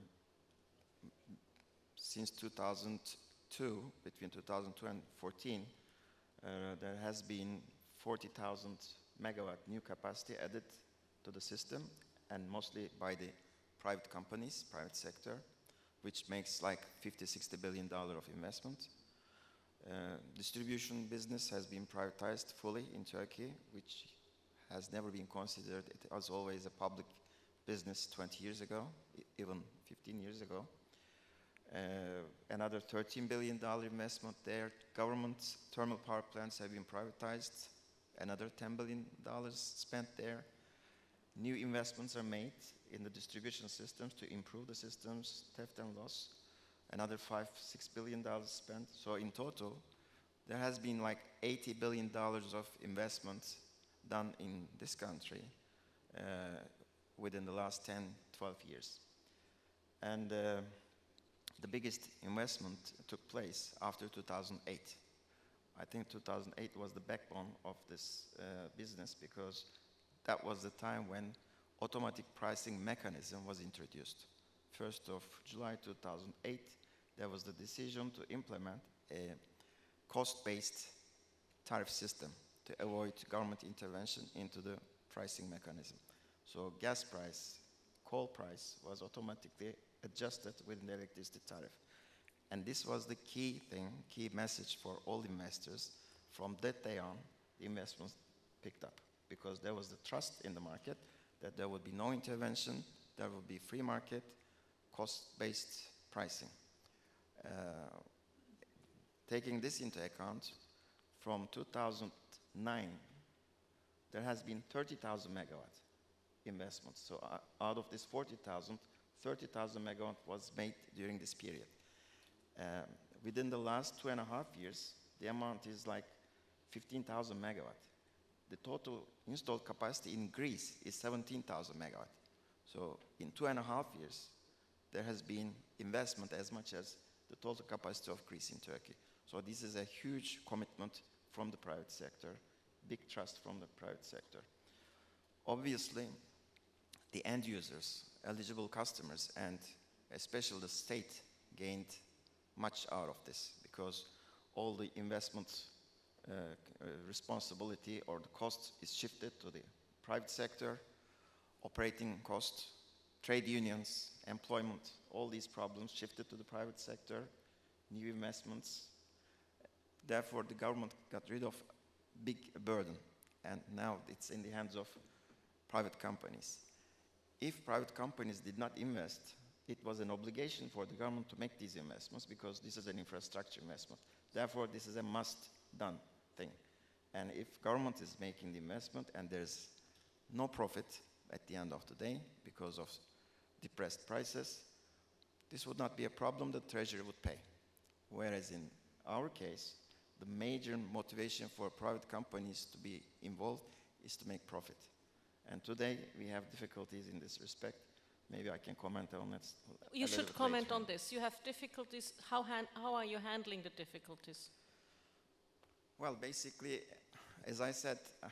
since two thousand two, between two thousand two and fourteen, uh, there has been forty thousand megawatt new capacity added to the system, and mostly by the private companies, private sector, which makes like fifty, sixty billion dollars of investment. Uh, distribution business has been privatized fully in Turkey, which has never been considered. It was always a public business twenty years ago, even fifteen years ago. Uh, another thirteen billion dollars investment there. Government thermal power plants have been privatized. Another ten billion dollars spent there. New investments are made in the distribution systems to improve the systems, theft and loss. Another five, six billion dollars spent. So in total, there has been like eighty billion dollars of investment done in this country uh, within the last ten, twelve years. And uh, the biggest investment took place after two thousand eight. I think two thousand eight was the backbone of this uh, business because that was the time when automatic pricing mechanism was introduced. first of July two thousand eight, there was the decision to implement a cost-based tariff system to avoid government intervention into the pricing mechanism. So gas price, coal price was automatically adjusted within the electricity tariff. And this was the key thing, key message for all investors. From that day on, the investments picked up because there was the trust in the market that there would be no intervention, there would be free market, cost-based pricing. Uh, taking this into account, from two thousand nine, there has been thirty thousand megawatt investments. So uh, out of this forty thousand, thirty thousand megawatt was made during this period. Um, within the last two and a half years, the amount is like fifteen thousand megawatt. The total installed capacity in Greece is seventeen thousand megawatt. So in two and a half years, there has been investment as much as the total capacity of Greece in Turkey. So this is a huge commitment from the private sector, big trust from the private sector. Obviously, the end users, eligible customers, and especially the state gained much out of this because all the investment uh, uh, responsibility or the cost is shifted to the private sector, operating costs, trade unions, employment, all these problems shifted to the private sector, new investments. Therefore, the government got rid of a big burden, and now it's in the hands of private companies. If private companies did not invest, it was an obligation for the government to make these investments because this is an infrastructure investment. Therefore, this is a must-done thing. And if government is making the investment and there's no profit at the end of the day because of depressed prices, this would not be a problem, the treasury would pay. Whereas in our case, the major motivation for private companies to be involved is to make profit. And today we have difficulties in this respect. Maybe I can comment on it. You should comment on this. You have difficulties. How, han how are you handling the difficulties? Well, basically, as I said, uh,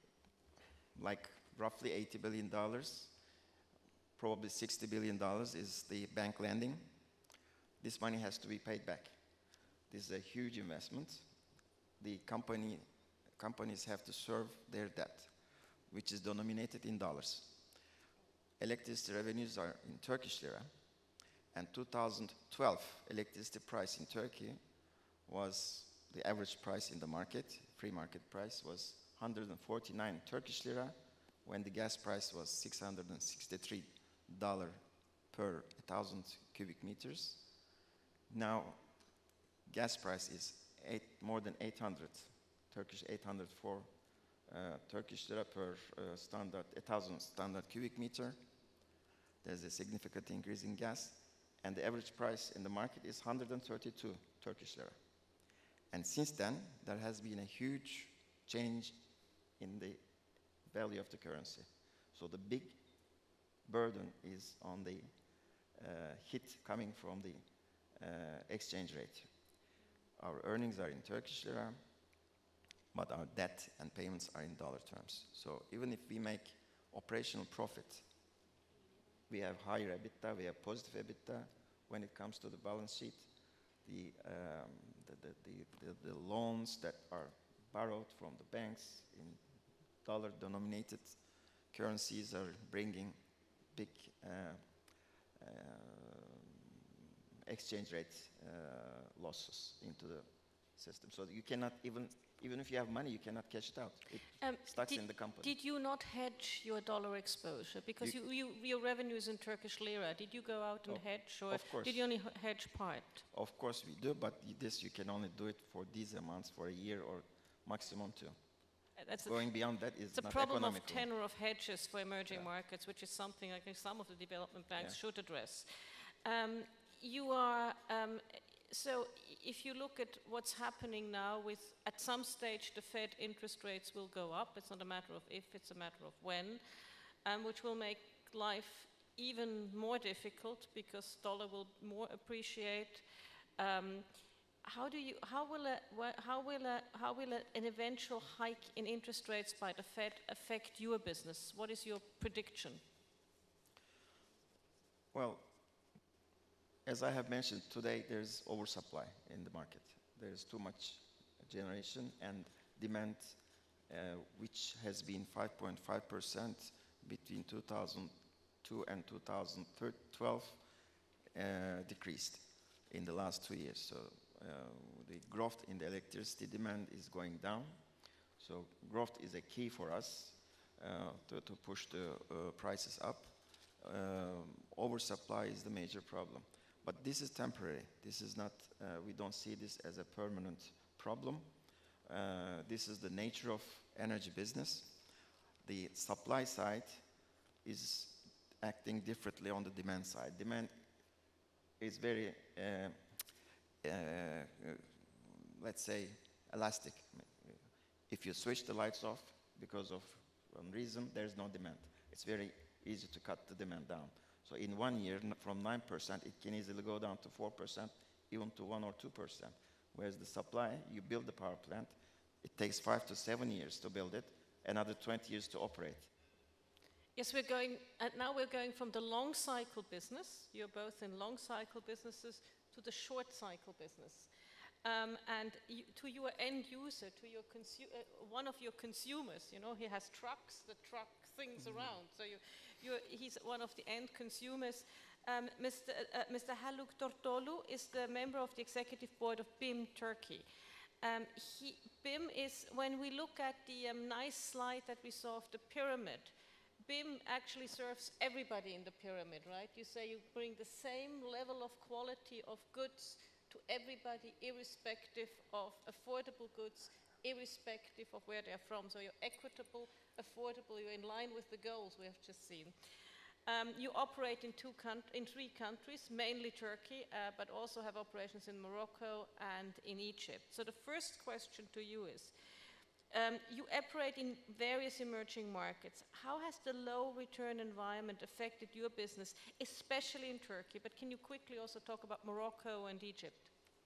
like roughly eighty billion dollars, probably sixty billion dollars is the bank lending. This money has to be paid back. This is a huge investment. The company, companies have to serve their debt, which is denominated in dollars. Electricity revenues are in Turkish lira, and two thousand twelve electricity price in Turkey was the average price in the market, free market price was one hundred forty-nine Turkish lira, when the gas price was six hundred sixty-three dollars per one thousand cubic meters. Now, gas price is eight, more than eight hundred, Turkish eight hundred four uh, Turkish lira per uh, standard, one thousand standard cubic meter. There's a significant increase in gas, and the average price in the market is one hundred thirty-two Turkish lira. And since then, there has been a huge change in the value of the currency. So the big burden is on the uh, hit coming from the uh, exchange rate. Our earnings are in Turkish lira, but our debt and payments are in dollar terms. So even if we make operational profit, we have higher EBITDA, we have positive EBITDA. When it comes to the balance sheet, the, um, the, the, the, the, the loans that are borrowed from the banks in dollar-denominated currencies are bringing big uh, uh, exchange rate uh, losses into the system. So you cannot even, even if you have money, you cannot cash it out. It Um, starts did, in the company. Did you not hedge your dollar exposure? Because you, you, your revenue is in Turkish lira. Did you go out and Oh, hedge, or of course. did you only h- hedge part? Of course we do, but y- this you can only do it for these amounts for a year or maximum two. Uh, That's Going beyond that is It's a not problem of economical. tenor of hedges for emerging Yeah. markets, which is something I think some of the development banks Yeah. should address. Um, you are, um, so if you look at what's happening now with, at some stage the Fed interest rates will go up. It's not a matter of if, it's a matter of when, um, which will make life even more difficult because dollar will more appreciate. Um, How do you? How will a? wha- How will a? How will a, an eventual hike in interest rates by the Fed affect your business? What is your prediction? Well, as I have mentioned today, there's oversupply in the market. There's too much generation and demand, uh, which has been five point five percent between two thousand two and two thousand twelve, uh, decreased in the last two years. So uh, the growth in the electricity demand is going down. So growth is a key for us uh, to, to push the uh, prices up. Um, oversupply is the major problem. But this is temporary. This is not, uh, we don't see this as a permanent problem. Uh, this is the nature of energy business. The supply side is acting differently on the demand side. Demand is very, uh, uh, let's say, elastic. If you switch the lights off because of one reason, there's no demand. It's very easy to cut the demand down. So in one year, n- from nine percent, it can easily go down to four percent, even to one or two percent. Whereas the supply, you build the power plant, it takes five to seven years to build it, another twenty years to operate. Yes, we're going. And now we're going from the long cycle business. You're both in long cycle businesses to the short cycle business. Um, and you, to your end user, to your consu uh, one of your consumers, you know, he has trucks, the truck things Mm-hmm. around. So you, you're, he's one of the end consumers. Um, Mister Uh, Mister Haluk Tortolu is the member of the executive board of B I M Turkey. Um, he, B I M is, when we look at the um, nice slide that we saw of the pyramid, B I M actually serves everybody in the pyramid, right? You say you bring the same level of quality of goods to everybody, irrespective of affordable goods, irrespective of where they're from. So you're equitable, affordable, you're in line with the goals we have just seen. Um, you operate in, two in three countries, mainly Turkey, uh, but also have operations in Morocco and in Egypt. So the first question to you is, um, you operate in various emerging markets. How has the low return environment affected your business, especially in Turkey? But can you quickly also talk about Morocco and Egypt?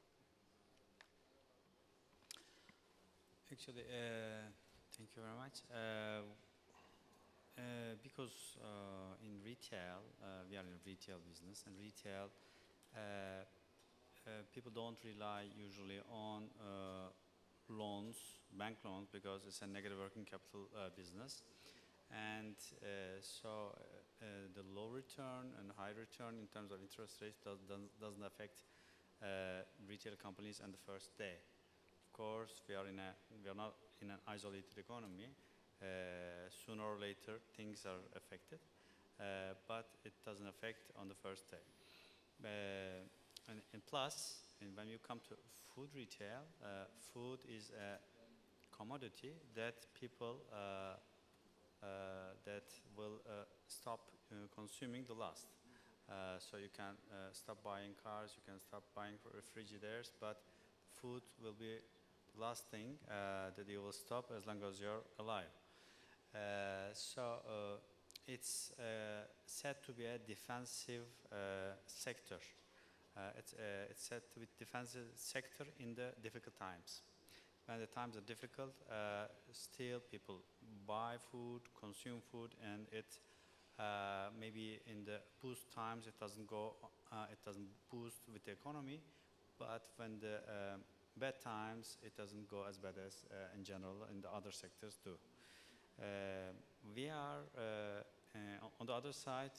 Actually, uh, thank you very much. Uh, uh, because uh, in retail, uh, we are in retail business, and retail, uh, uh, people don't rely usually on uh, loans, bank loans, because it's a negative working capital uh, business. And uh, so uh, uh, the low return and high return in terms of interest rates does, does, doesn't affect uh, retail companies on the first day. Of course, we are in a we are not in an isolated economy. Uh, sooner or later, things are affected, uh, but it doesn't affect on the first day. Uh, and, and plus, and when you come to food retail, uh, food is a commodity that people uh, uh, that will uh, stop uh, consuming the last. Uh, so you can uh, stop buying cars, you can stop buying refrigerators, but food will be the last thing uh, that you will stop as long as you're alive. Uh, so uh, it's uh, said to be a defensive uh, sector. Uh, it's, uh, it's said to be defensive sector in the difficult times. When the times are difficult, uh, still people buy food, consume food, and it uh, maybe in the boost times it doesn't go, uh, it doesn't boost with the economy, but when the uh, bad times, it doesn't go as bad as uh, in general in the other sectors do. Uh, we are uh, uh, on the other side.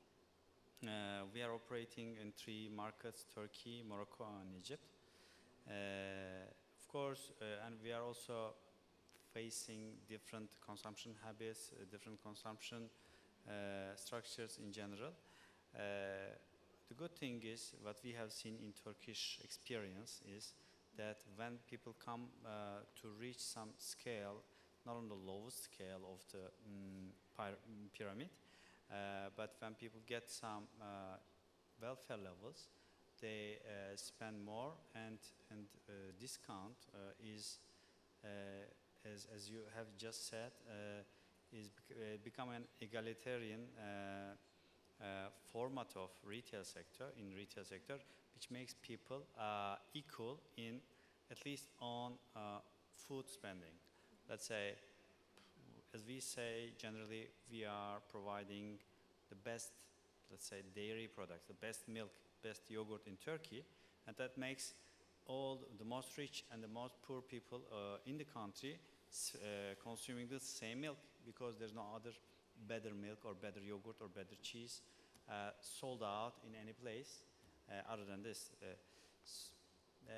Uh, we are operating in three markets: Turkey, Morocco, and Egypt. Uh, of course, uh, and we are also facing different consumption habits, uh, different consumption uh, structures in general. Uh, the good thing is, what we have seen in Turkish experience is that when people come uh, to reach some scale, not on the lowest scale of the um, pyramid, uh, but when people get some uh, welfare levels, they uh, spend more, and, and uh, discount uh, is, uh, as, as you have just said, uh, is bec uh, become an egalitarian uh, uh, format of retail sector, in retail sector, which makes people uh, equal in, at least on uh, food spending. Let's say, as we say, generally we are providing the best, let's say, dairy products, the best milk, best yogurt in Turkey, and that makes all the most rich and the most poor people uh, in the country uh, consuming the same milk, because there's no other better milk or better yogurt or better cheese uh, sold out in any place uh, other than this. Uh, uh,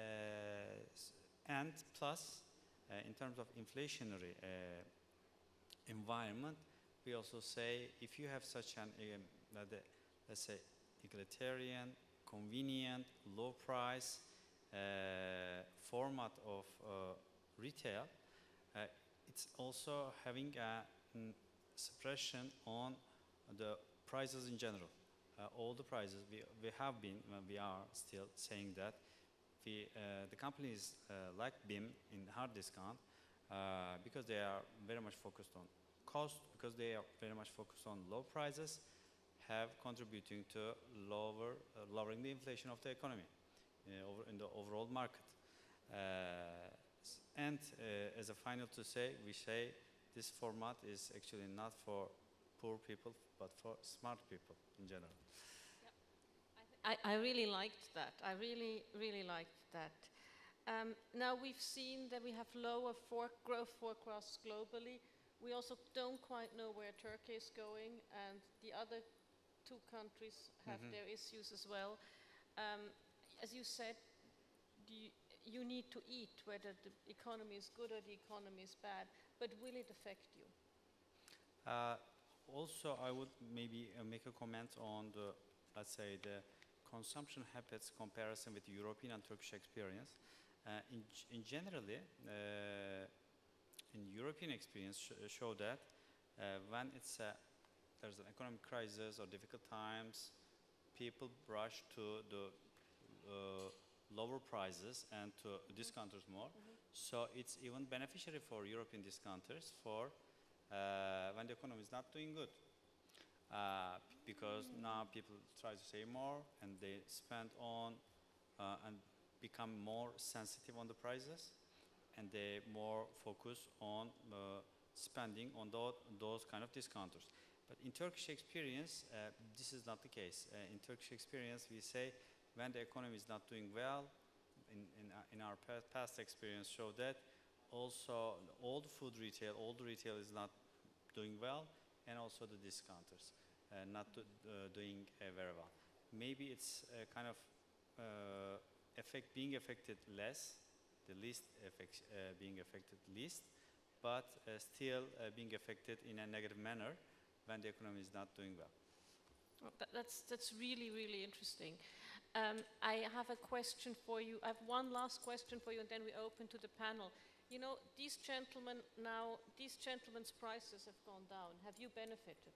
and plus, uh, in terms of inflationary uh, environment, we also say if you have such an, um, uh, let's say, egalitarian, convenient, low price uh, format of uh, retail, uh, it's also having a mm, suppression on the prices in general. Uh, all the prices, we, we have been, uh, we are still saying that we, uh, the companies uh, like B I M in hard discount, uh, because they are very much focused on cost, because they are very much focused on low prices, have contributing to lower, uh, lowering the inflation of the economy uh, over in the overall market. Uh, and uh, as a final to say, we say this format is actually not for poor people, but for smart people in general. I, I really liked that. I really, really liked that. Um, now we've seen that we have lower for growth forecasts globally. We also don't quite know where Turkey is going, and the other two countries have Mhm. their issues as well. Um, as you said, do you, you need to eat whether the economy is good or the economy is bad, but will it affect you? Uh, also, I would maybe uh, make a comment on the, let's say, the consumption habits comparison with European and Turkish experience. Uh, in, g- in generally, uh, in European experience sh show that uh, when it's a, there's an economic crisis or difficult times, people rush to the uh, lower prices and to discounters more. So it's even beneficiary for European discounters for uh, when the economy is not doing good. Uh, because now people try to save more and they spend on uh, and become more sensitive on the prices, and they more focus on uh, spending on those, those kind of discounters. But in Turkish experience, uh, this is not the case. Uh, in Turkish experience, we say when the economy is not doing well, in, in, uh, in our pa past experience show that also all the food retail, all the retail is not doing well, and also the discounters uh, not do, uh, doing uh, very well. Maybe it's uh, kind of uh, effect being affected less, the least effect, uh, being affected least, but uh, still uh, being affected in a negative manner when the economy is not doing well. Well, that, that's, that's really, really interesting. Um, I have a question for you. I have one last question for you, and then we open to the panel. You know, these gentlemen now, these gentlemen's prices have gone down. Have you benefited?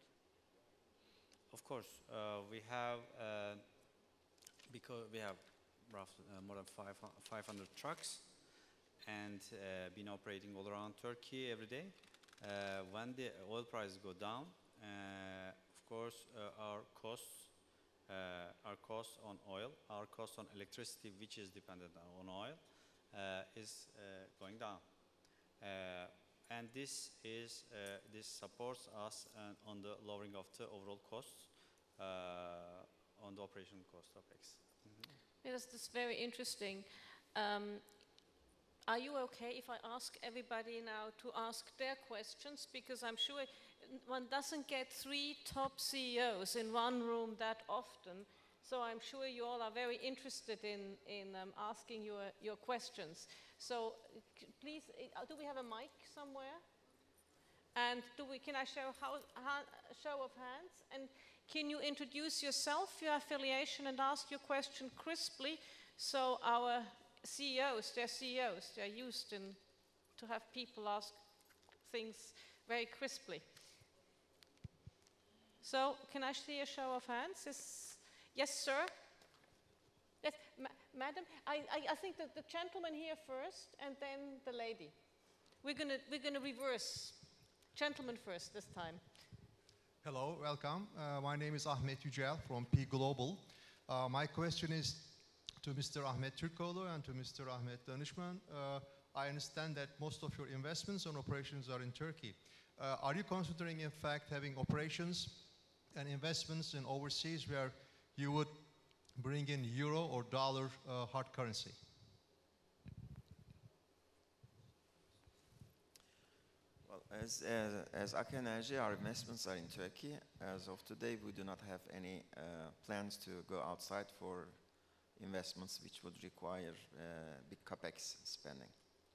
Of course, uh, we have, uh, because we have roughly uh, more than five, five hundred trucks and uh, been operating all around Turkey every day. Uh, when the oil prices go down, uh, of course, uh, our costs, uh, our costs on oil, our costs on electricity, which is dependent on oil, uh, is uh, going down. Uh, and this is uh, this supports us uh, on the lowering of the overall costs uh, on the operational cost topics. Mm-hmm. Yes, that's very interesting. Um, are you okay if I ask everybody now to ask their questions? Because I'm sure one doesn't get three top C E Os in one room that often. So I'm sure you all are very interested in, in um, asking your, your questions. So c- please, uh, do we have a mic somewhere? And do we, can I show how, how, show of hands? And can you introduce yourself, your affiliation, and ask your question crisply? So our C E Os, they're C E Os, they're used in, to have people ask things very crisply. So can I see a show of hands? Is, yes, sir? Yes, ma madam, I, I, I think that the gentleman here first, and then the lady. We're gonna, we're gonna reverse. Gentleman first this time. Hello, welcome. Uh, my name is Ahmet Yücel from P Global. Uh, my question is to Mister Ahmet Türkoğlu and to Mister Ahmet Danışman. Uh, I understand that most of your investments and operations are in Turkey. Uh, are you considering, in fact, having operations and investments in overseas where you would bring in euro or dollar uh, hard currency? Well, as, as, as Ak Enerji, our investments are in Turkey. As of today, we do not have any uh, plans to go outside for investments which would require uh, big capex spending.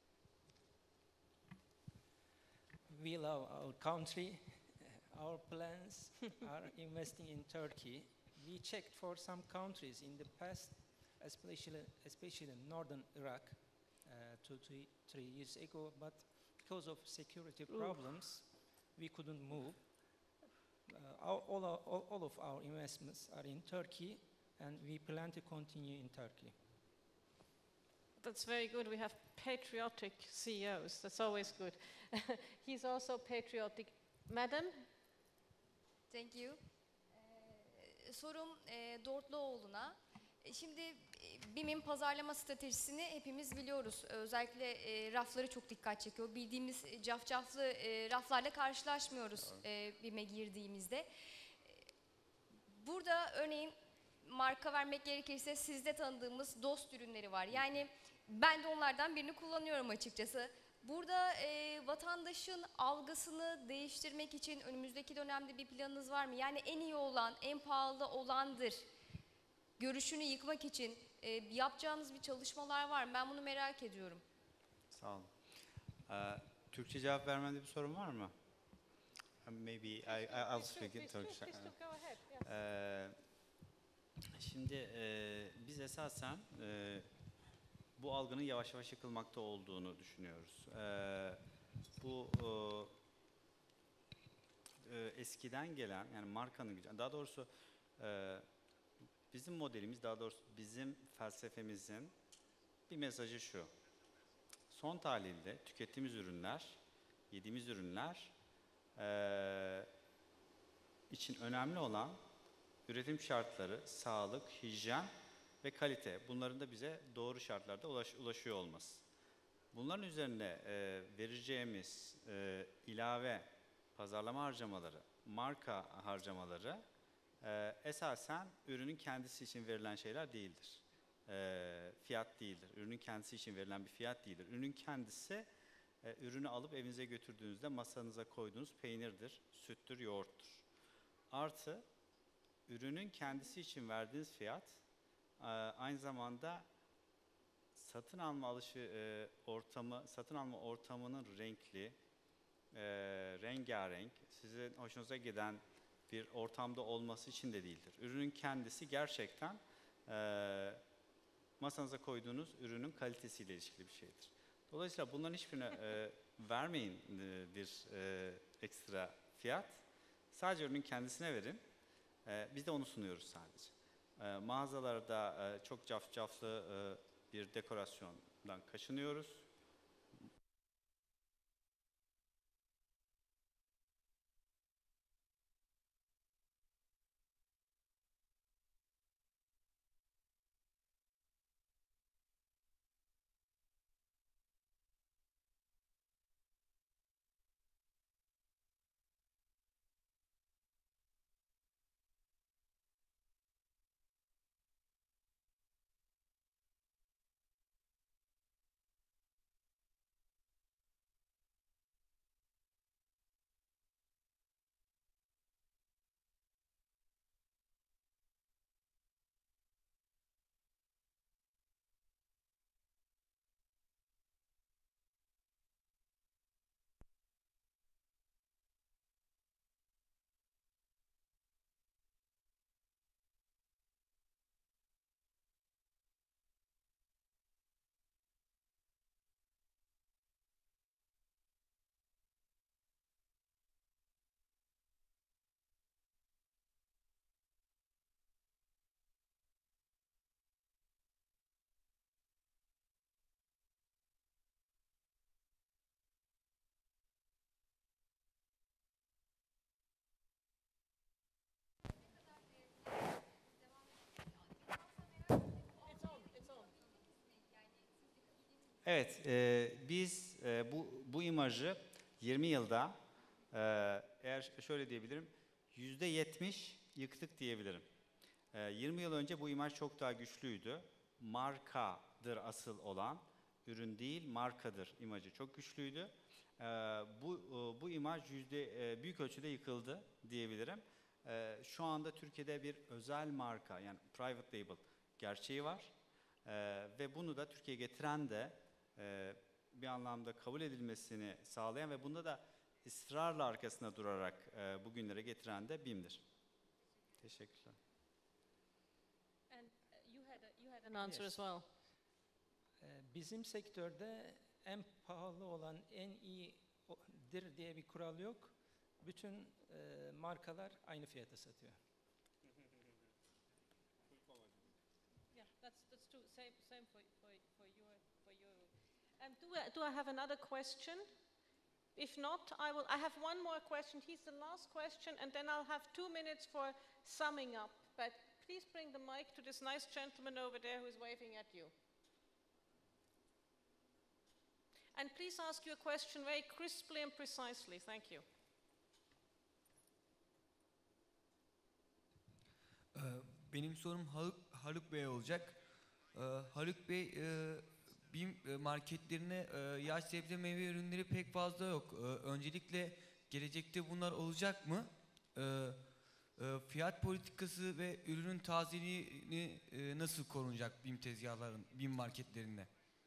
We love our country. Our plans are investing in Turkey. We checked for some countries in the past, especially, especially northern Iraq, uh, two, three, three years ago, but because of security problems, we couldn't move. Uh, our, all, our, all, all of our investments are in Turkey, and we plan to continue in Turkey. That's very good. We have patriotic C E Os. That's always good. He's also patriotic. Madam? Thank you. Ee, sorum e, Dortluoğlu'na. E, Şimdi e, BİM'in pazarlama stratejisini hepimiz biliyoruz. Özellikle e, rafları çok dikkat çekiyor. Bildiğimiz e, cafcaflı e, raflarla karşılaşmıyoruz e, BİM'e girdiğimizde. E, Burada örneğin marka vermek gerekirse sizde tanıdığımız dost ürünleri var. Yani ben de onlardan birini kullanıyorum açıkçası. Burada e, vatandaşın algısını değiştirmek için önümüzdeki dönemde bir planınız var mı? Yani en iyi olan, en pahalı olandır görüşünü yıkmak için e, yapacağınız bir çalışmalar var mı? Ben bunu merak ediyorum. Sağ olun. Ee, Türkçe cevap vermende bir sorun var mı? Uh, Maybe I, I, I'll speak in Turkish. Ee, Şimdi e, biz esasen e, bu algının yavaş yavaş yıkılmakta olduğunu düşünüyoruz. E, bu e, e, eskiden gelen, yani markanın gücü, daha doğrusu e, bizim modelimiz, daha doğrusu bizim felsefemizin bir mesajı şu: son tahlilde tükettiğimiz ürünler, yediğimiz ürünler e, için önemli olan üretim şartları, sağlık, hijyen ve kalite. Bunların da bize doğru şartlarda ulaş, ulaşıyor olması. Bunların üzerine e, vereceğimiz e, ilave pazarlama harcamaları, marka harcamaları e, esasen ürünün kendisi için verilen şeyler değildir. E, fiyat değildir. Ürünün kendisi için verilen bir fiyat değildir. Ürünün kendisi e, ürünü alıp evinize götürdüğünüzde masanıza koyduğunuz peynirdir, süttür, yoğurttur. Artı ürünün kendisi için verdiğiniz fiyat aynı zamanda satın alma alışı ortamı, satın alma ortamının renkli, rengarenk, sizin hoşunuza giden bir ortamda olması için de değildir. Ürünün kendisi gerçekten masanıza koyduğunuz ürünün kalitesiyle ilişkili bir şeydir. Dolayısıyla bunların hiçbirine vermeyin bir ekstra fiyat. Sadece ürünün kendisine verin. Ee, biz de onu sunuyoruz sadece. Ee, mağazalarda e, çok cafcaflı e, bir dekorasyondan kaçınıyoruz. Evet, e, biz e, bu bu imajı yirmi yılda e, eğer şöyle diyebilirim, yüzde yetmiş yıktık diyebilirim. E, yirmi yıl önce bu imaj çok daha güçlüydü. Markadır asıl olan, ürün değil markadır imajı çok güçlüydü. E, bu e, bu imaj yüzde e, büyük ölçüde yıkıldı diyebilirim. E, şu anda Türkiye'de bir özel marka, yani private label gerçeği var. E, ve bunu da Türkiye'ye getiren de e, bir anlamda kabul edilmesini sağlayan ve bunda da ısrarla arkasında durarak e, bugünlere getiren de BİM'dir. Teşekkürler. And uh, you had a, you had an answer as well. Ee, Bizim sektörde en pahalı olan en iyidir diye bir kural yok. Bütün e, markalar aynı fiyata satıyor. Yeah, that's that's true. Same same for for for your for your. Um, do I, do I have another question? If not, I will. I have one more question. He's the last question, and then I'll have two minutes for summing up. But please bring the mic to this nice gentleman over there who is waving at you. And please ask your question very crisply and precisely. Thank you. Benim sorum Haluk, Haluk Bey olacak. Haluk Bey, BİM e, marketlerine e, yaş sebze meyve ürünleri pek fazla yok. E, öncelikle gelecekte bunlar olacak mı? E, e, fiyat politikası ve ürünün tazeliğini e, nasıl korunacak BİM tezgahların, BİM marketlerinde?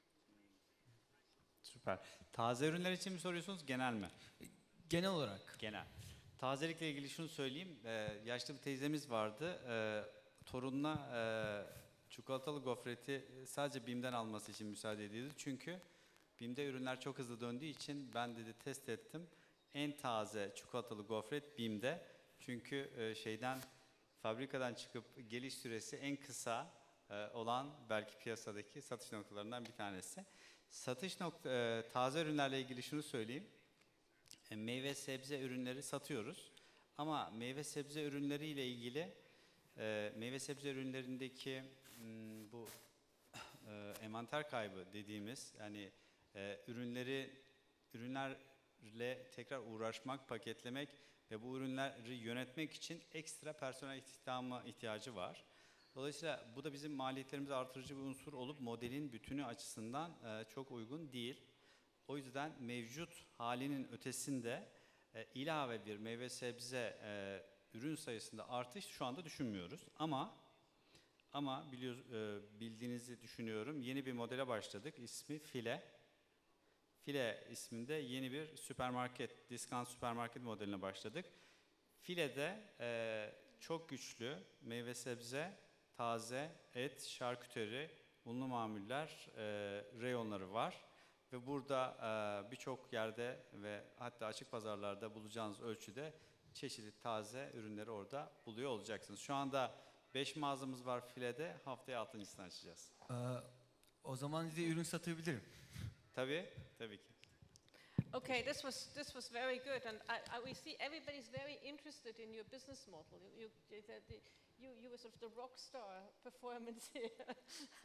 Süper. Taze ürünler için mi soruyorsunuz, genel mi? Genel olarak. Genel. Tazelikle ilgili şunu söyleyeyim. Ee, yaşlı bir teyzemiz vardı. Ee, torununa e, çikolatalı gofreti sadece BİM'den alması için müsaade ediyordu. Çünkü BİM'de ürünler çok hızlı döndüğü için ben dedi test ettim. En taze çikolatalı gofret BİM'de. Çünkü e, şeyden fabrikadan çıkıp geliş süresi en kısa e, olan belki piyasadaki satış noktalarından bir tanesi. Satış nokta, e, taze ürünlerle ilgili şunu söyleyeyim. E, meyve sebze ürünleri satıyoruz. Ama meyve sebze ürünleriyle ilgili e, meyve sebze ürünlerindeki m, bu e, envanter kaybı dediğimiz yani e, ürünleri ürünlerle tekrar uğraşmak, paketlemek ve bu ürünleri yönetmek için ekstra personel istihdamı ihtiyacı var. Dolayısıyla bu da bizim maliyetlerimizi artırıcı bir unsur olup modelin bütünü açısından e, çok uygun değil. O yüzden mevcut halinin ötesinde e, ilave bir meyve sebze e, ürün sayısında artış şu anda düşünmüyoruz. Ama ama biliyor, e, bildiğinizi düşünüyorum. Yeni bir modele başladık. İsmi File. File isminde yeni bir süpermarket, discount süpermarket modeline başladık. File'de e, çok güçlü meyve sebze, taze et, şarküteri, unlu mamuller e, reyonları var. Ve burada e, birçok yerde ve hatta açık pazarlarda bulacağınız ölçüde çeşitli taze ürünleri orada buluyor olacaksınız. Şu anda beş mağazamız var File'de, haftaya altıncısını açacağız. Ee, o zaman size ürün satabilirim. Tabii, tabii ki. Okay, this was this was very good, and I, I, we see everybody's very interested in your business model. You, you, the, the, you, you were sort of the rock star performance here.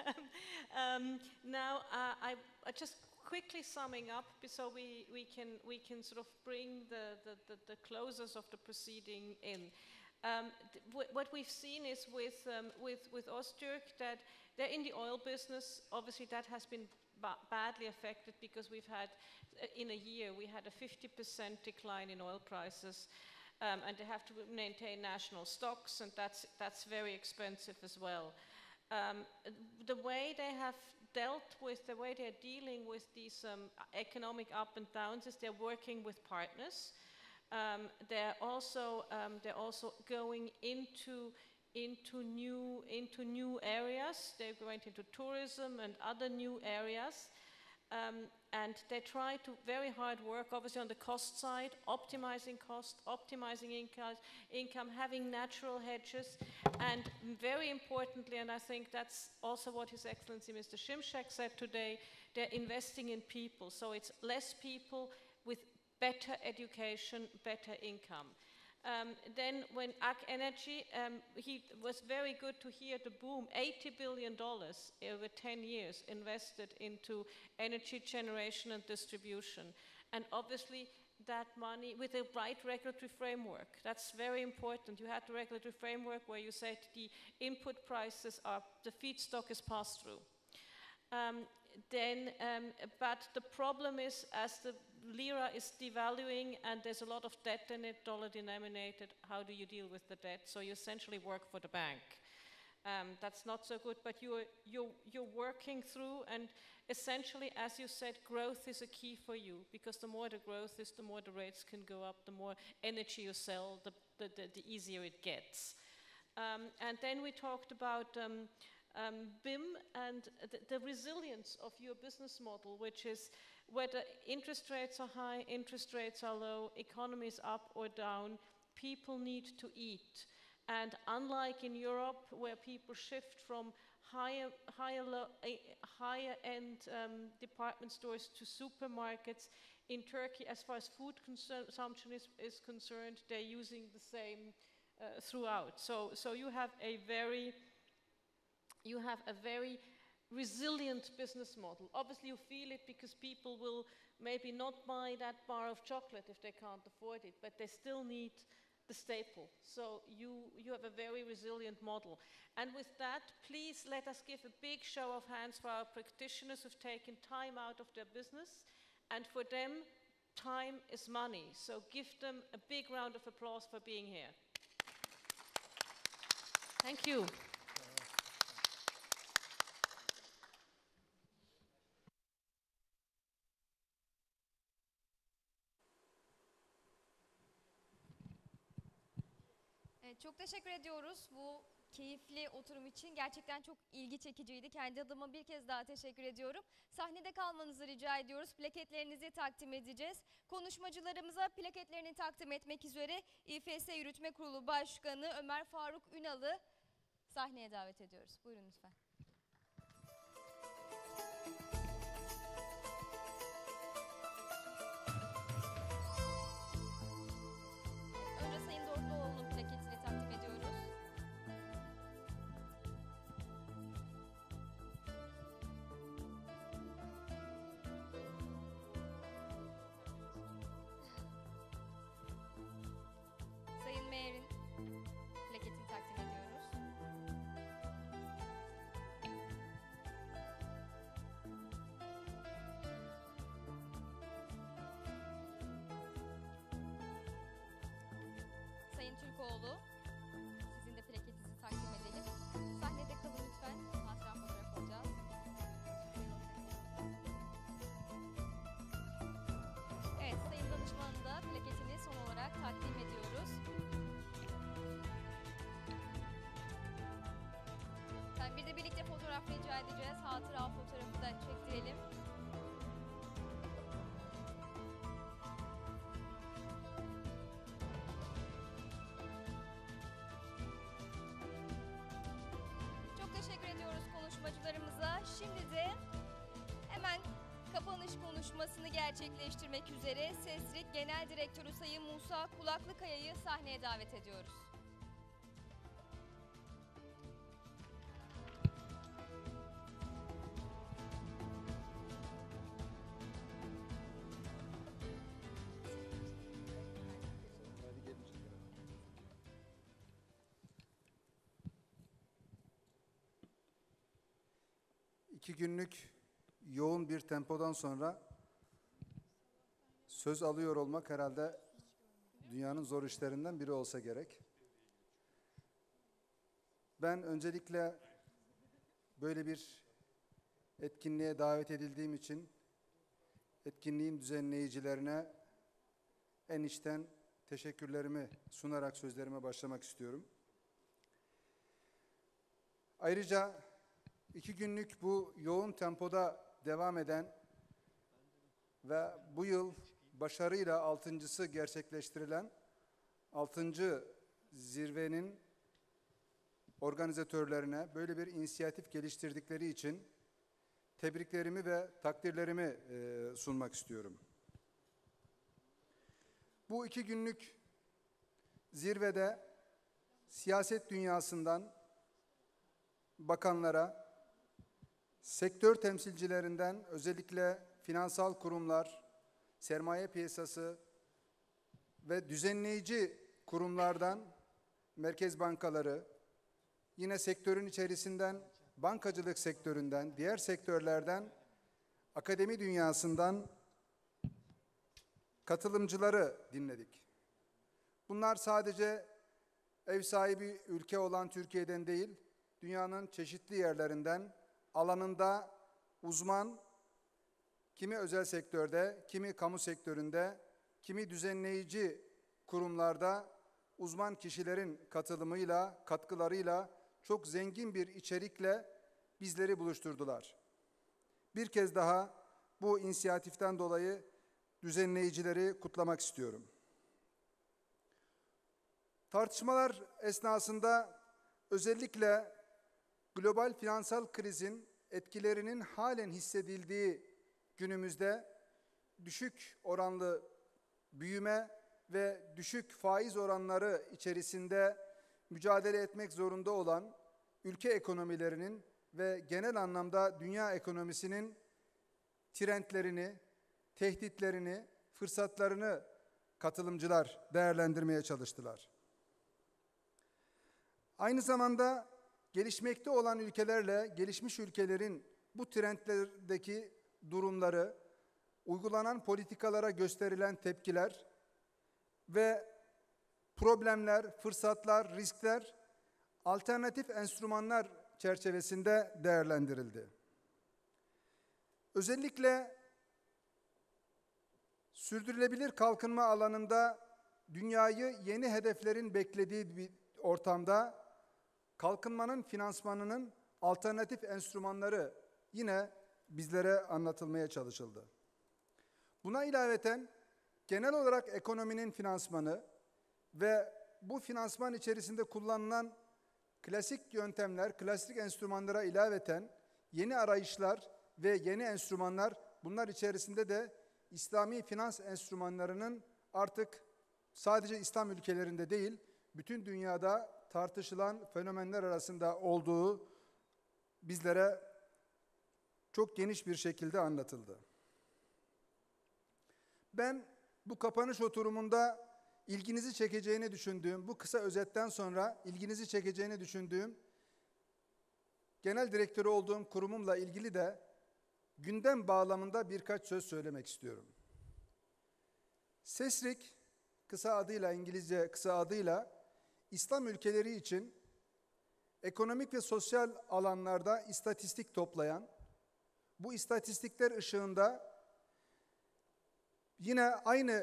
um, now, uh, I, I just quickly summing up, so we, we can we can sort of bring the the, the, the closers of the proceeding in. Um, what we've seen is with um, with with Ostürk that they're in the oil business. Obviously, that has been ba badly affected because we've had uh, in a year we had a fifty percent decline in oil prices, um, and they have to maintain national stocks, and that's that's very expensive as well. Um, the way they have dealt with, the way they're dealing with these um, economic up and downs is they're working with partners. Um, they're also um, they're also going into into new into new areas. They're going into tourism and other new areas, um, and they try to very hard work, obviously on the cost side, optimizing cost, optimizing income, income, having natural hedges, and very importantly, and I think that's also what His Excellency Mister Shimshak said today, they're investing in people. So it's less people with better education, better income. Um, then when A K Energy, um, he was very good to hear the boom, eighty billion dollars over ten years invested into energy generation and distribution. And obviously that money with the right regulatory framework, that's very important. You had the regulatory framework where you said the input prices are, the feedstock is passed through. Um, then, um, but the problem is, as the lira is devaluing and there's a lot of debt in it, dollar denominated, how do you deal with the debt? So you essentially work for the bank. Um, that's not so good, but you're, you're, you're working through, and essentially, as you said, growth is a key for you, because the more the growth is, the more the rates can go up, the more energy you sell, the, the, the, the easier it gets. Um, and then we talked about um, Um, B I M and the, the resilience of your business model, which is whether interest rates are high, interest rates are low, economy is up or down, people need to eat. And unlike in Europe, where people shift from higher, higher, lo uh, higher end um, department stores to supermarkets, in Turkey, as far as food consumption is, is concerned, they're using the same uh, throughout. So, so you have a very You have a very resilient business model. Obviously, you feel it because people will maybe not buy that bar of chocolate if they can't afford it, but they still need the staple. So you, you have a very resilient model. And with that, please let us give a big show of hands for our practitioners who've taken time out of their business. And for them, time is money. So give them a big round of applause for being here. Thank you. Evet, çok teşekkür ediyoruz bu keyifli oturum için. Gerçekten çok ilgi çekiciydi. Kendi adıma bir kez daha teşekkür ediyorum. Sahnede kalmanızı rica ediyoruz. Plaketlerinizi takdim edeceğiz. Konuşmacılarımıza plaketlerini takdim etmek üzere İ F S Yürütme Kurulu Başkanı Ömer Faruk Ünal'ı sahneye davet ediyoruz. Buyurun lütfen. Önce Sayın Dortluoğlu'nun plaketini takdim ediyoruz. Sayın Meğer'in plaketini takdim ediyoruz. Sayın Türkoğlu, sizin de plaketinizi takdim edelim. Sahnede kalın lütfen. Hatıra fotoğrafı alacağız. Evet, Sayın Danışman'ın da plaketini son olarak takdim ediyoruz. Yani bir de birlikte fotoğraf rica edeceğiz. Hatıra fotoğrafı da çektirelim. Çok teşekkür ediyoruz konuşmacılarımıza. Şimdi de hemen kapanış konuşmasını gerçekleştirmek üzere SESRİK Genel Direktörü Sayın Musa Kulaklıkaya'yı sahneye davet ediyoruz. İki günlük yoğun bir tempodan sonra söz alıyor olmak herhalde dünyanın zor işlerinden biri olsa gerek. Ben öncelikle böyle bir etkinliğe davet edildiğim için etkinliğin düzenleyicilerine en içten teşekkürlerimi sunarak sözlerime başlamak istiyorum. Ayrıca İki günlük bu yoğun tempoda devam eden ve bu yıl başarıyla altıncısı gerçekleştirilen altıncı zirvenin organizatörlerine böyle bir inisiyatif geliştirdikleri için tebriklerimi ve takdirlerimi e, sunmak istiyorum. Bu iki günlük zirvede siyaset dünyasından bakanlara, sektör temsilcilerinden özellikle finansal kurumlar, sermaye piyasası ve düzenleyici kurumlardan merkez bankaları, yine sektörün içerisinden bankacılık sektöründen, diğer sektörlerden, akademi dünyasından katılımcıları dinledik. Bunlar sadece ev sahibi ülke olan Türkiye'den değil, dünyanın çeşitli yerlerinden alanında uzman, kimi özel sektörde, kimi kamu sektöründe, kimi düzenleyici kurumlarda uzman kişilerin katılımıyla, katkılarıyla çok zengin bir içerikle bizleri buluşturdular. Bir kez daha bu inisiyatiften dolayı düzenleyicileri kutlamak istiyorum. Tartışmalar esnasında özellikle global finansal krizin etkilerinin halen hissedildiği günümüzde düşük oranlı büyüme ve düşük faiz oranları içerisinde mücadele etmek zorunda olan ülke ekonomilerinin ve genel anlamda dünya ekonomisinin trendlerini, tehditlerini, fırsatlarını katılımcılar değerlendirmeye çalıştılar. Aynı zamanda gelişmekte olan ülkelerle gelişmiş ülkelerin bu trendlerdeki durumları, uygulanan politikalara gösterilen tepkiler ve problemler, fırsatlar, riskler alternatif enstrümanlar çerçevesinde değerlendirildi. Özellikle sürdürülebilir kalkınma alanında dünyayı yeni hedeflerin beklediği bir ortamda kalkınmanın finansmanının alternatif enstrümanları yine bizlere anlatılmaya çalışıldı. Buna ilaveten genel olarak ekonominin finansmanı ve bu finansman içerisinde kullanılan klasik yöntemler, klasik enstrümanlara ilaveten yeni arayışlar ve yeni enstrümanlar, bunlar içerisinde de İslami finans enstrümanlarının artık sadece İslam ülkelerinde değil, bütün dünyada tartışılan fenomenler arasında olduğu bizlere çok geniş bir şekilde anlatıldı. Ben bu kapanış oturumunda ilginizi çekeceğini düşündüğüm, bu kısa özetten sonra ilginizi çekeceğini düşündüğüm, genel direktörü olduğum kurumumla ilgili de gündem bağlamında birkaç söz söylemek istiyorum. SESRİK, kısa adıyla, İngilizce kısa adıyla, İslam ülkeleri için ekonomik ve sosyal alanlarda istatistik toplayan, bu istatistikler ışığında yine aynı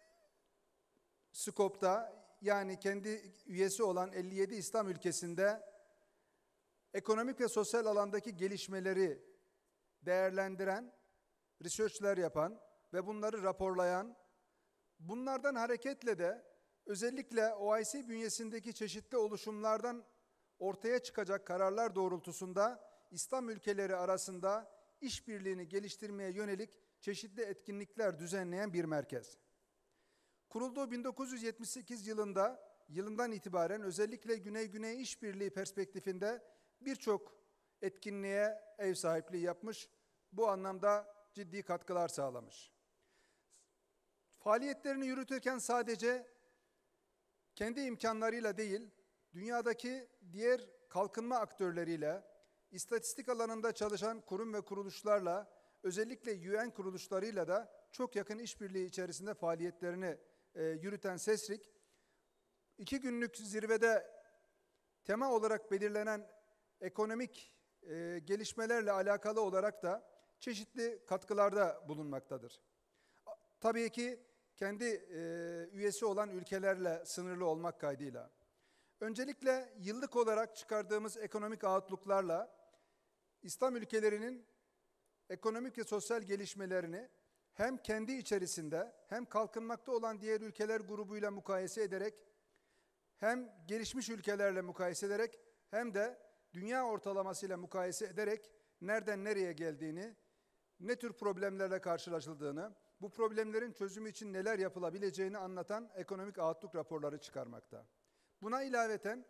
skopta, yani kendi üyesi olan elli yedi İslam ülkesinde ekonomik ve sosyal alandaki gelişmeleri değerlendiren, research'ler yapan ve bunları raporlayan, bunlardan hareketle de özellikle O I C bünyesindeki çeşitli oluşumlardan ortaya çıkacak kararlar doğrultusunda İslam ülkeleri arasında işbirliğini geliştirmeye yönelik çeşitli etkinlikler düzenleyen bir merkez. Kurulduğu bin dokuz yüz yetmiş sekiz yılında, yılından itibaren özellikle Güney-Güney işbirliği perspektifinde birçok etkinliğe ev sahipliği yapmış, bu anlamda ciddi katkılar sağlamış. Faaliyetlerini yürütürken sadece kendi imkanlarıyla değil, dünyadaki diğer kalkınma aktörleriyle, istatistik alanında çalışan kurum ve kuruluşlarla, özellikle U N kuruluşlarıyla da çok yakın işbirliği içerisinde faaliyetlerini e, yürüten SESRİK, iki günlük zirvede tema olarak belirlenen ekonomik e, gelişmelerle alakalı olarak da çeşitli katkılarda bulunmaktadır. Tabii ki kendi e, üyesi olan ülkelerle sınırlı olmak kaydıyla. Öncelikle yıllık olarak çıkardığımız ekonomik outlook'larla İslam ülkelerinin ekonomik ve sosyal gelişmelerini hem kendi içerisinde hem kalkınmakta olan diğer ülkeler grubuyla mukayese ederek, hem gelişmiş ülkelerle mukayese ederek hem de dünya ortalamasıyla mukayese ederek nereden nereye geldiğini, ne tür problemlerle karşılaşıldığını, bu problemlerin çözümü için neler yapılabileceğini anlatan ekonomik outlook raporları çıkarmakta. Buna ilaveten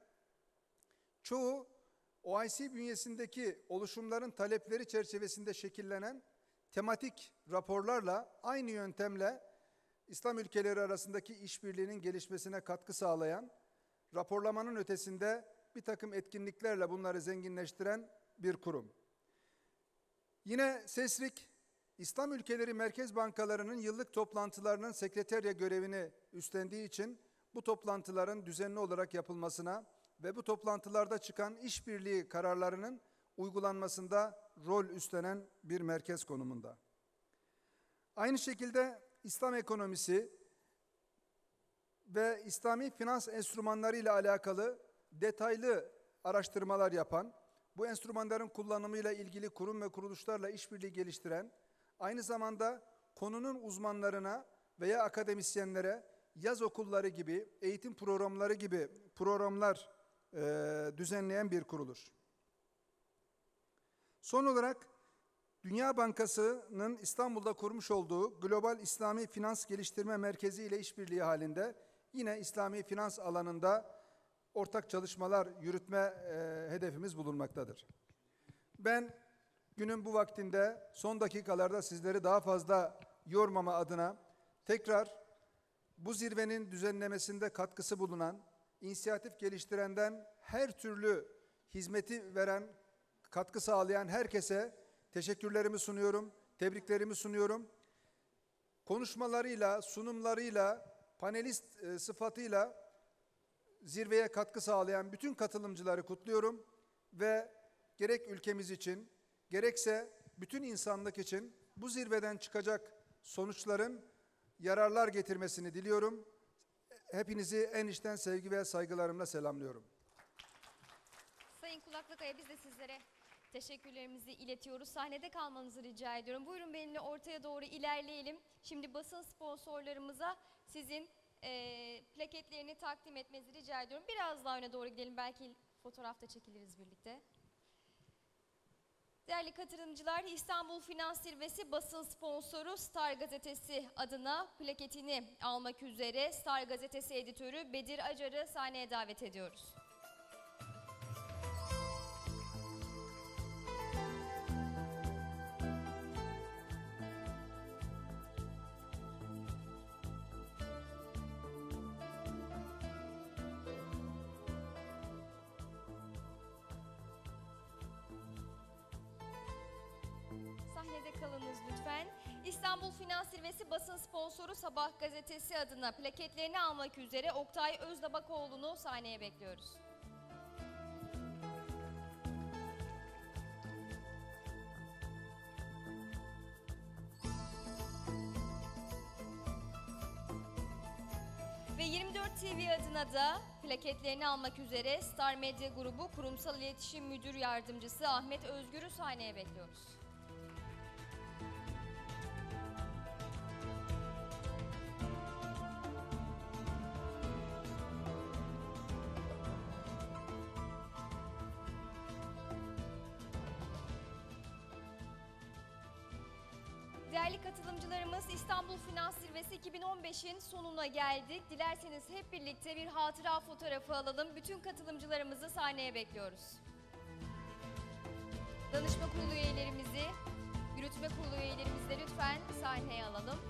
çoğu O I C bünyesindeki oluşumların talepleri çerçevesinde şekillenen tematik raporlarla aynı yöntemle İslam ülkeleri arasındaki işbirliğinin gelişmesine katkı sağlayan, raporlamanın ötesinde bir takım etkinliklerle bunları zenginleştiren bir kurum. Yine SESRİK, İslam ülkeleri merkez bankalarının yıllık toplantılarının sekreterya görevini üstlendiği için bu toplantıların düzenli olarak yapılmasına ve bu toplantılarda çıkan işbirliği kararlarının uygulanmasında rol üstlenen bir merkez konumunda. Aynı şekilde İslam ekonomisi ve İslami finans enstrümanları ile alakalı detaylı araştırmalar yapan, bu enstrümanların kullanımıyla ilgili kurum ve kuruluşlarla işbirliği geliştiren, aynı zamanda konunun uzmanlarına veya akademisyenlere yaz okulları gibi, eğitim programları gibi programlar e, düzenleyen bir kuruluş. Son olarak Dünya Bankası'nın İstanbul'da kurmuş olduğu Global İslami Finans Geliştirme Merkezi ile işbirliği halinde yine İslami finans alanında ortak çalışmalar yürütme e, hedefimiz bulunmaktadır. Ben günün bu vaktinde son dakikalarda sizleri daha fazla yormama adına tekrar bu zirvenin düzenlemesinde katkısı bulunan, inisiyatif geliştirenden her türlü hizmeti veren, katkı sağlayan herkese teşekkürlerimi sunuyorum, tebriklerimi sunuyorum. Konuşmalarıyla, sunumlarıyla, panelist e, sıfatıyla zirveye katkı sağlayan bütün katılımcıları kutluyorum ve gerek ülkemiz için, gerekse bütün insanlık için bu zirveden çıkacak sonuçların yararlar getirmesini diliyorum. Hepinizi en içten sevgi ve saygılarımla selamlıyorum. Sayın Kulaklıkaya, biz de sizlere teşekkürlerimizi iletiyoruz. Sahnede kalmanızı rica ediyorum. Buyurun benimle ortaya doğru ilerleyelim. Şimdi basın sponsorlarımıza sizin e, plaketlerini takdim etmenizi rica ediyorum. Biraz daha öne doğru gidelim. Belki fotoğrafta çekiliriz birlikte. Değerli katılımcılar, İstanbul Finans Zirvesi basın sponsoru Star Gazetesi adına plaketini almak üzere Star Gazetesi editörü Bedir Acar'ı sahneye davet ediyoruz. Sahnede kalınız lütfen. İstanbul Finans Zirvesi basın sponsoru Sabah Gazetesi adına plaketlerini almak üzere Oktay Özdabakoğlu'nu sahneye bekliyoruz. Ve yirmi dört T V adına da plaketlerini almak üzere Star Medya Grubu Kurumsal İletişim Müdür Yardımcısı Ahmet Özgür'ü sahneye bekliyoruz. Değerli katılımcılarımız, İstanbul Finans Zirvesi iki bin on beşin sonuna geldik. Dilerseniz hep birlikte bir hatıra fotoğrafı alalım. Bütün katılımcılarımızı sahneye bekliyoruz. Danışma Kurulu üyelerimizi, Yürütme Kurulu üyelerimizi de lütfen sahneye alalım.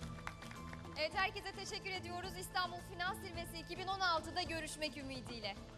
Evet, herkese teşekkür ediyoruz. İstanbul Finans Zirvesi iki bin on altıda görüşmek ümidiyle.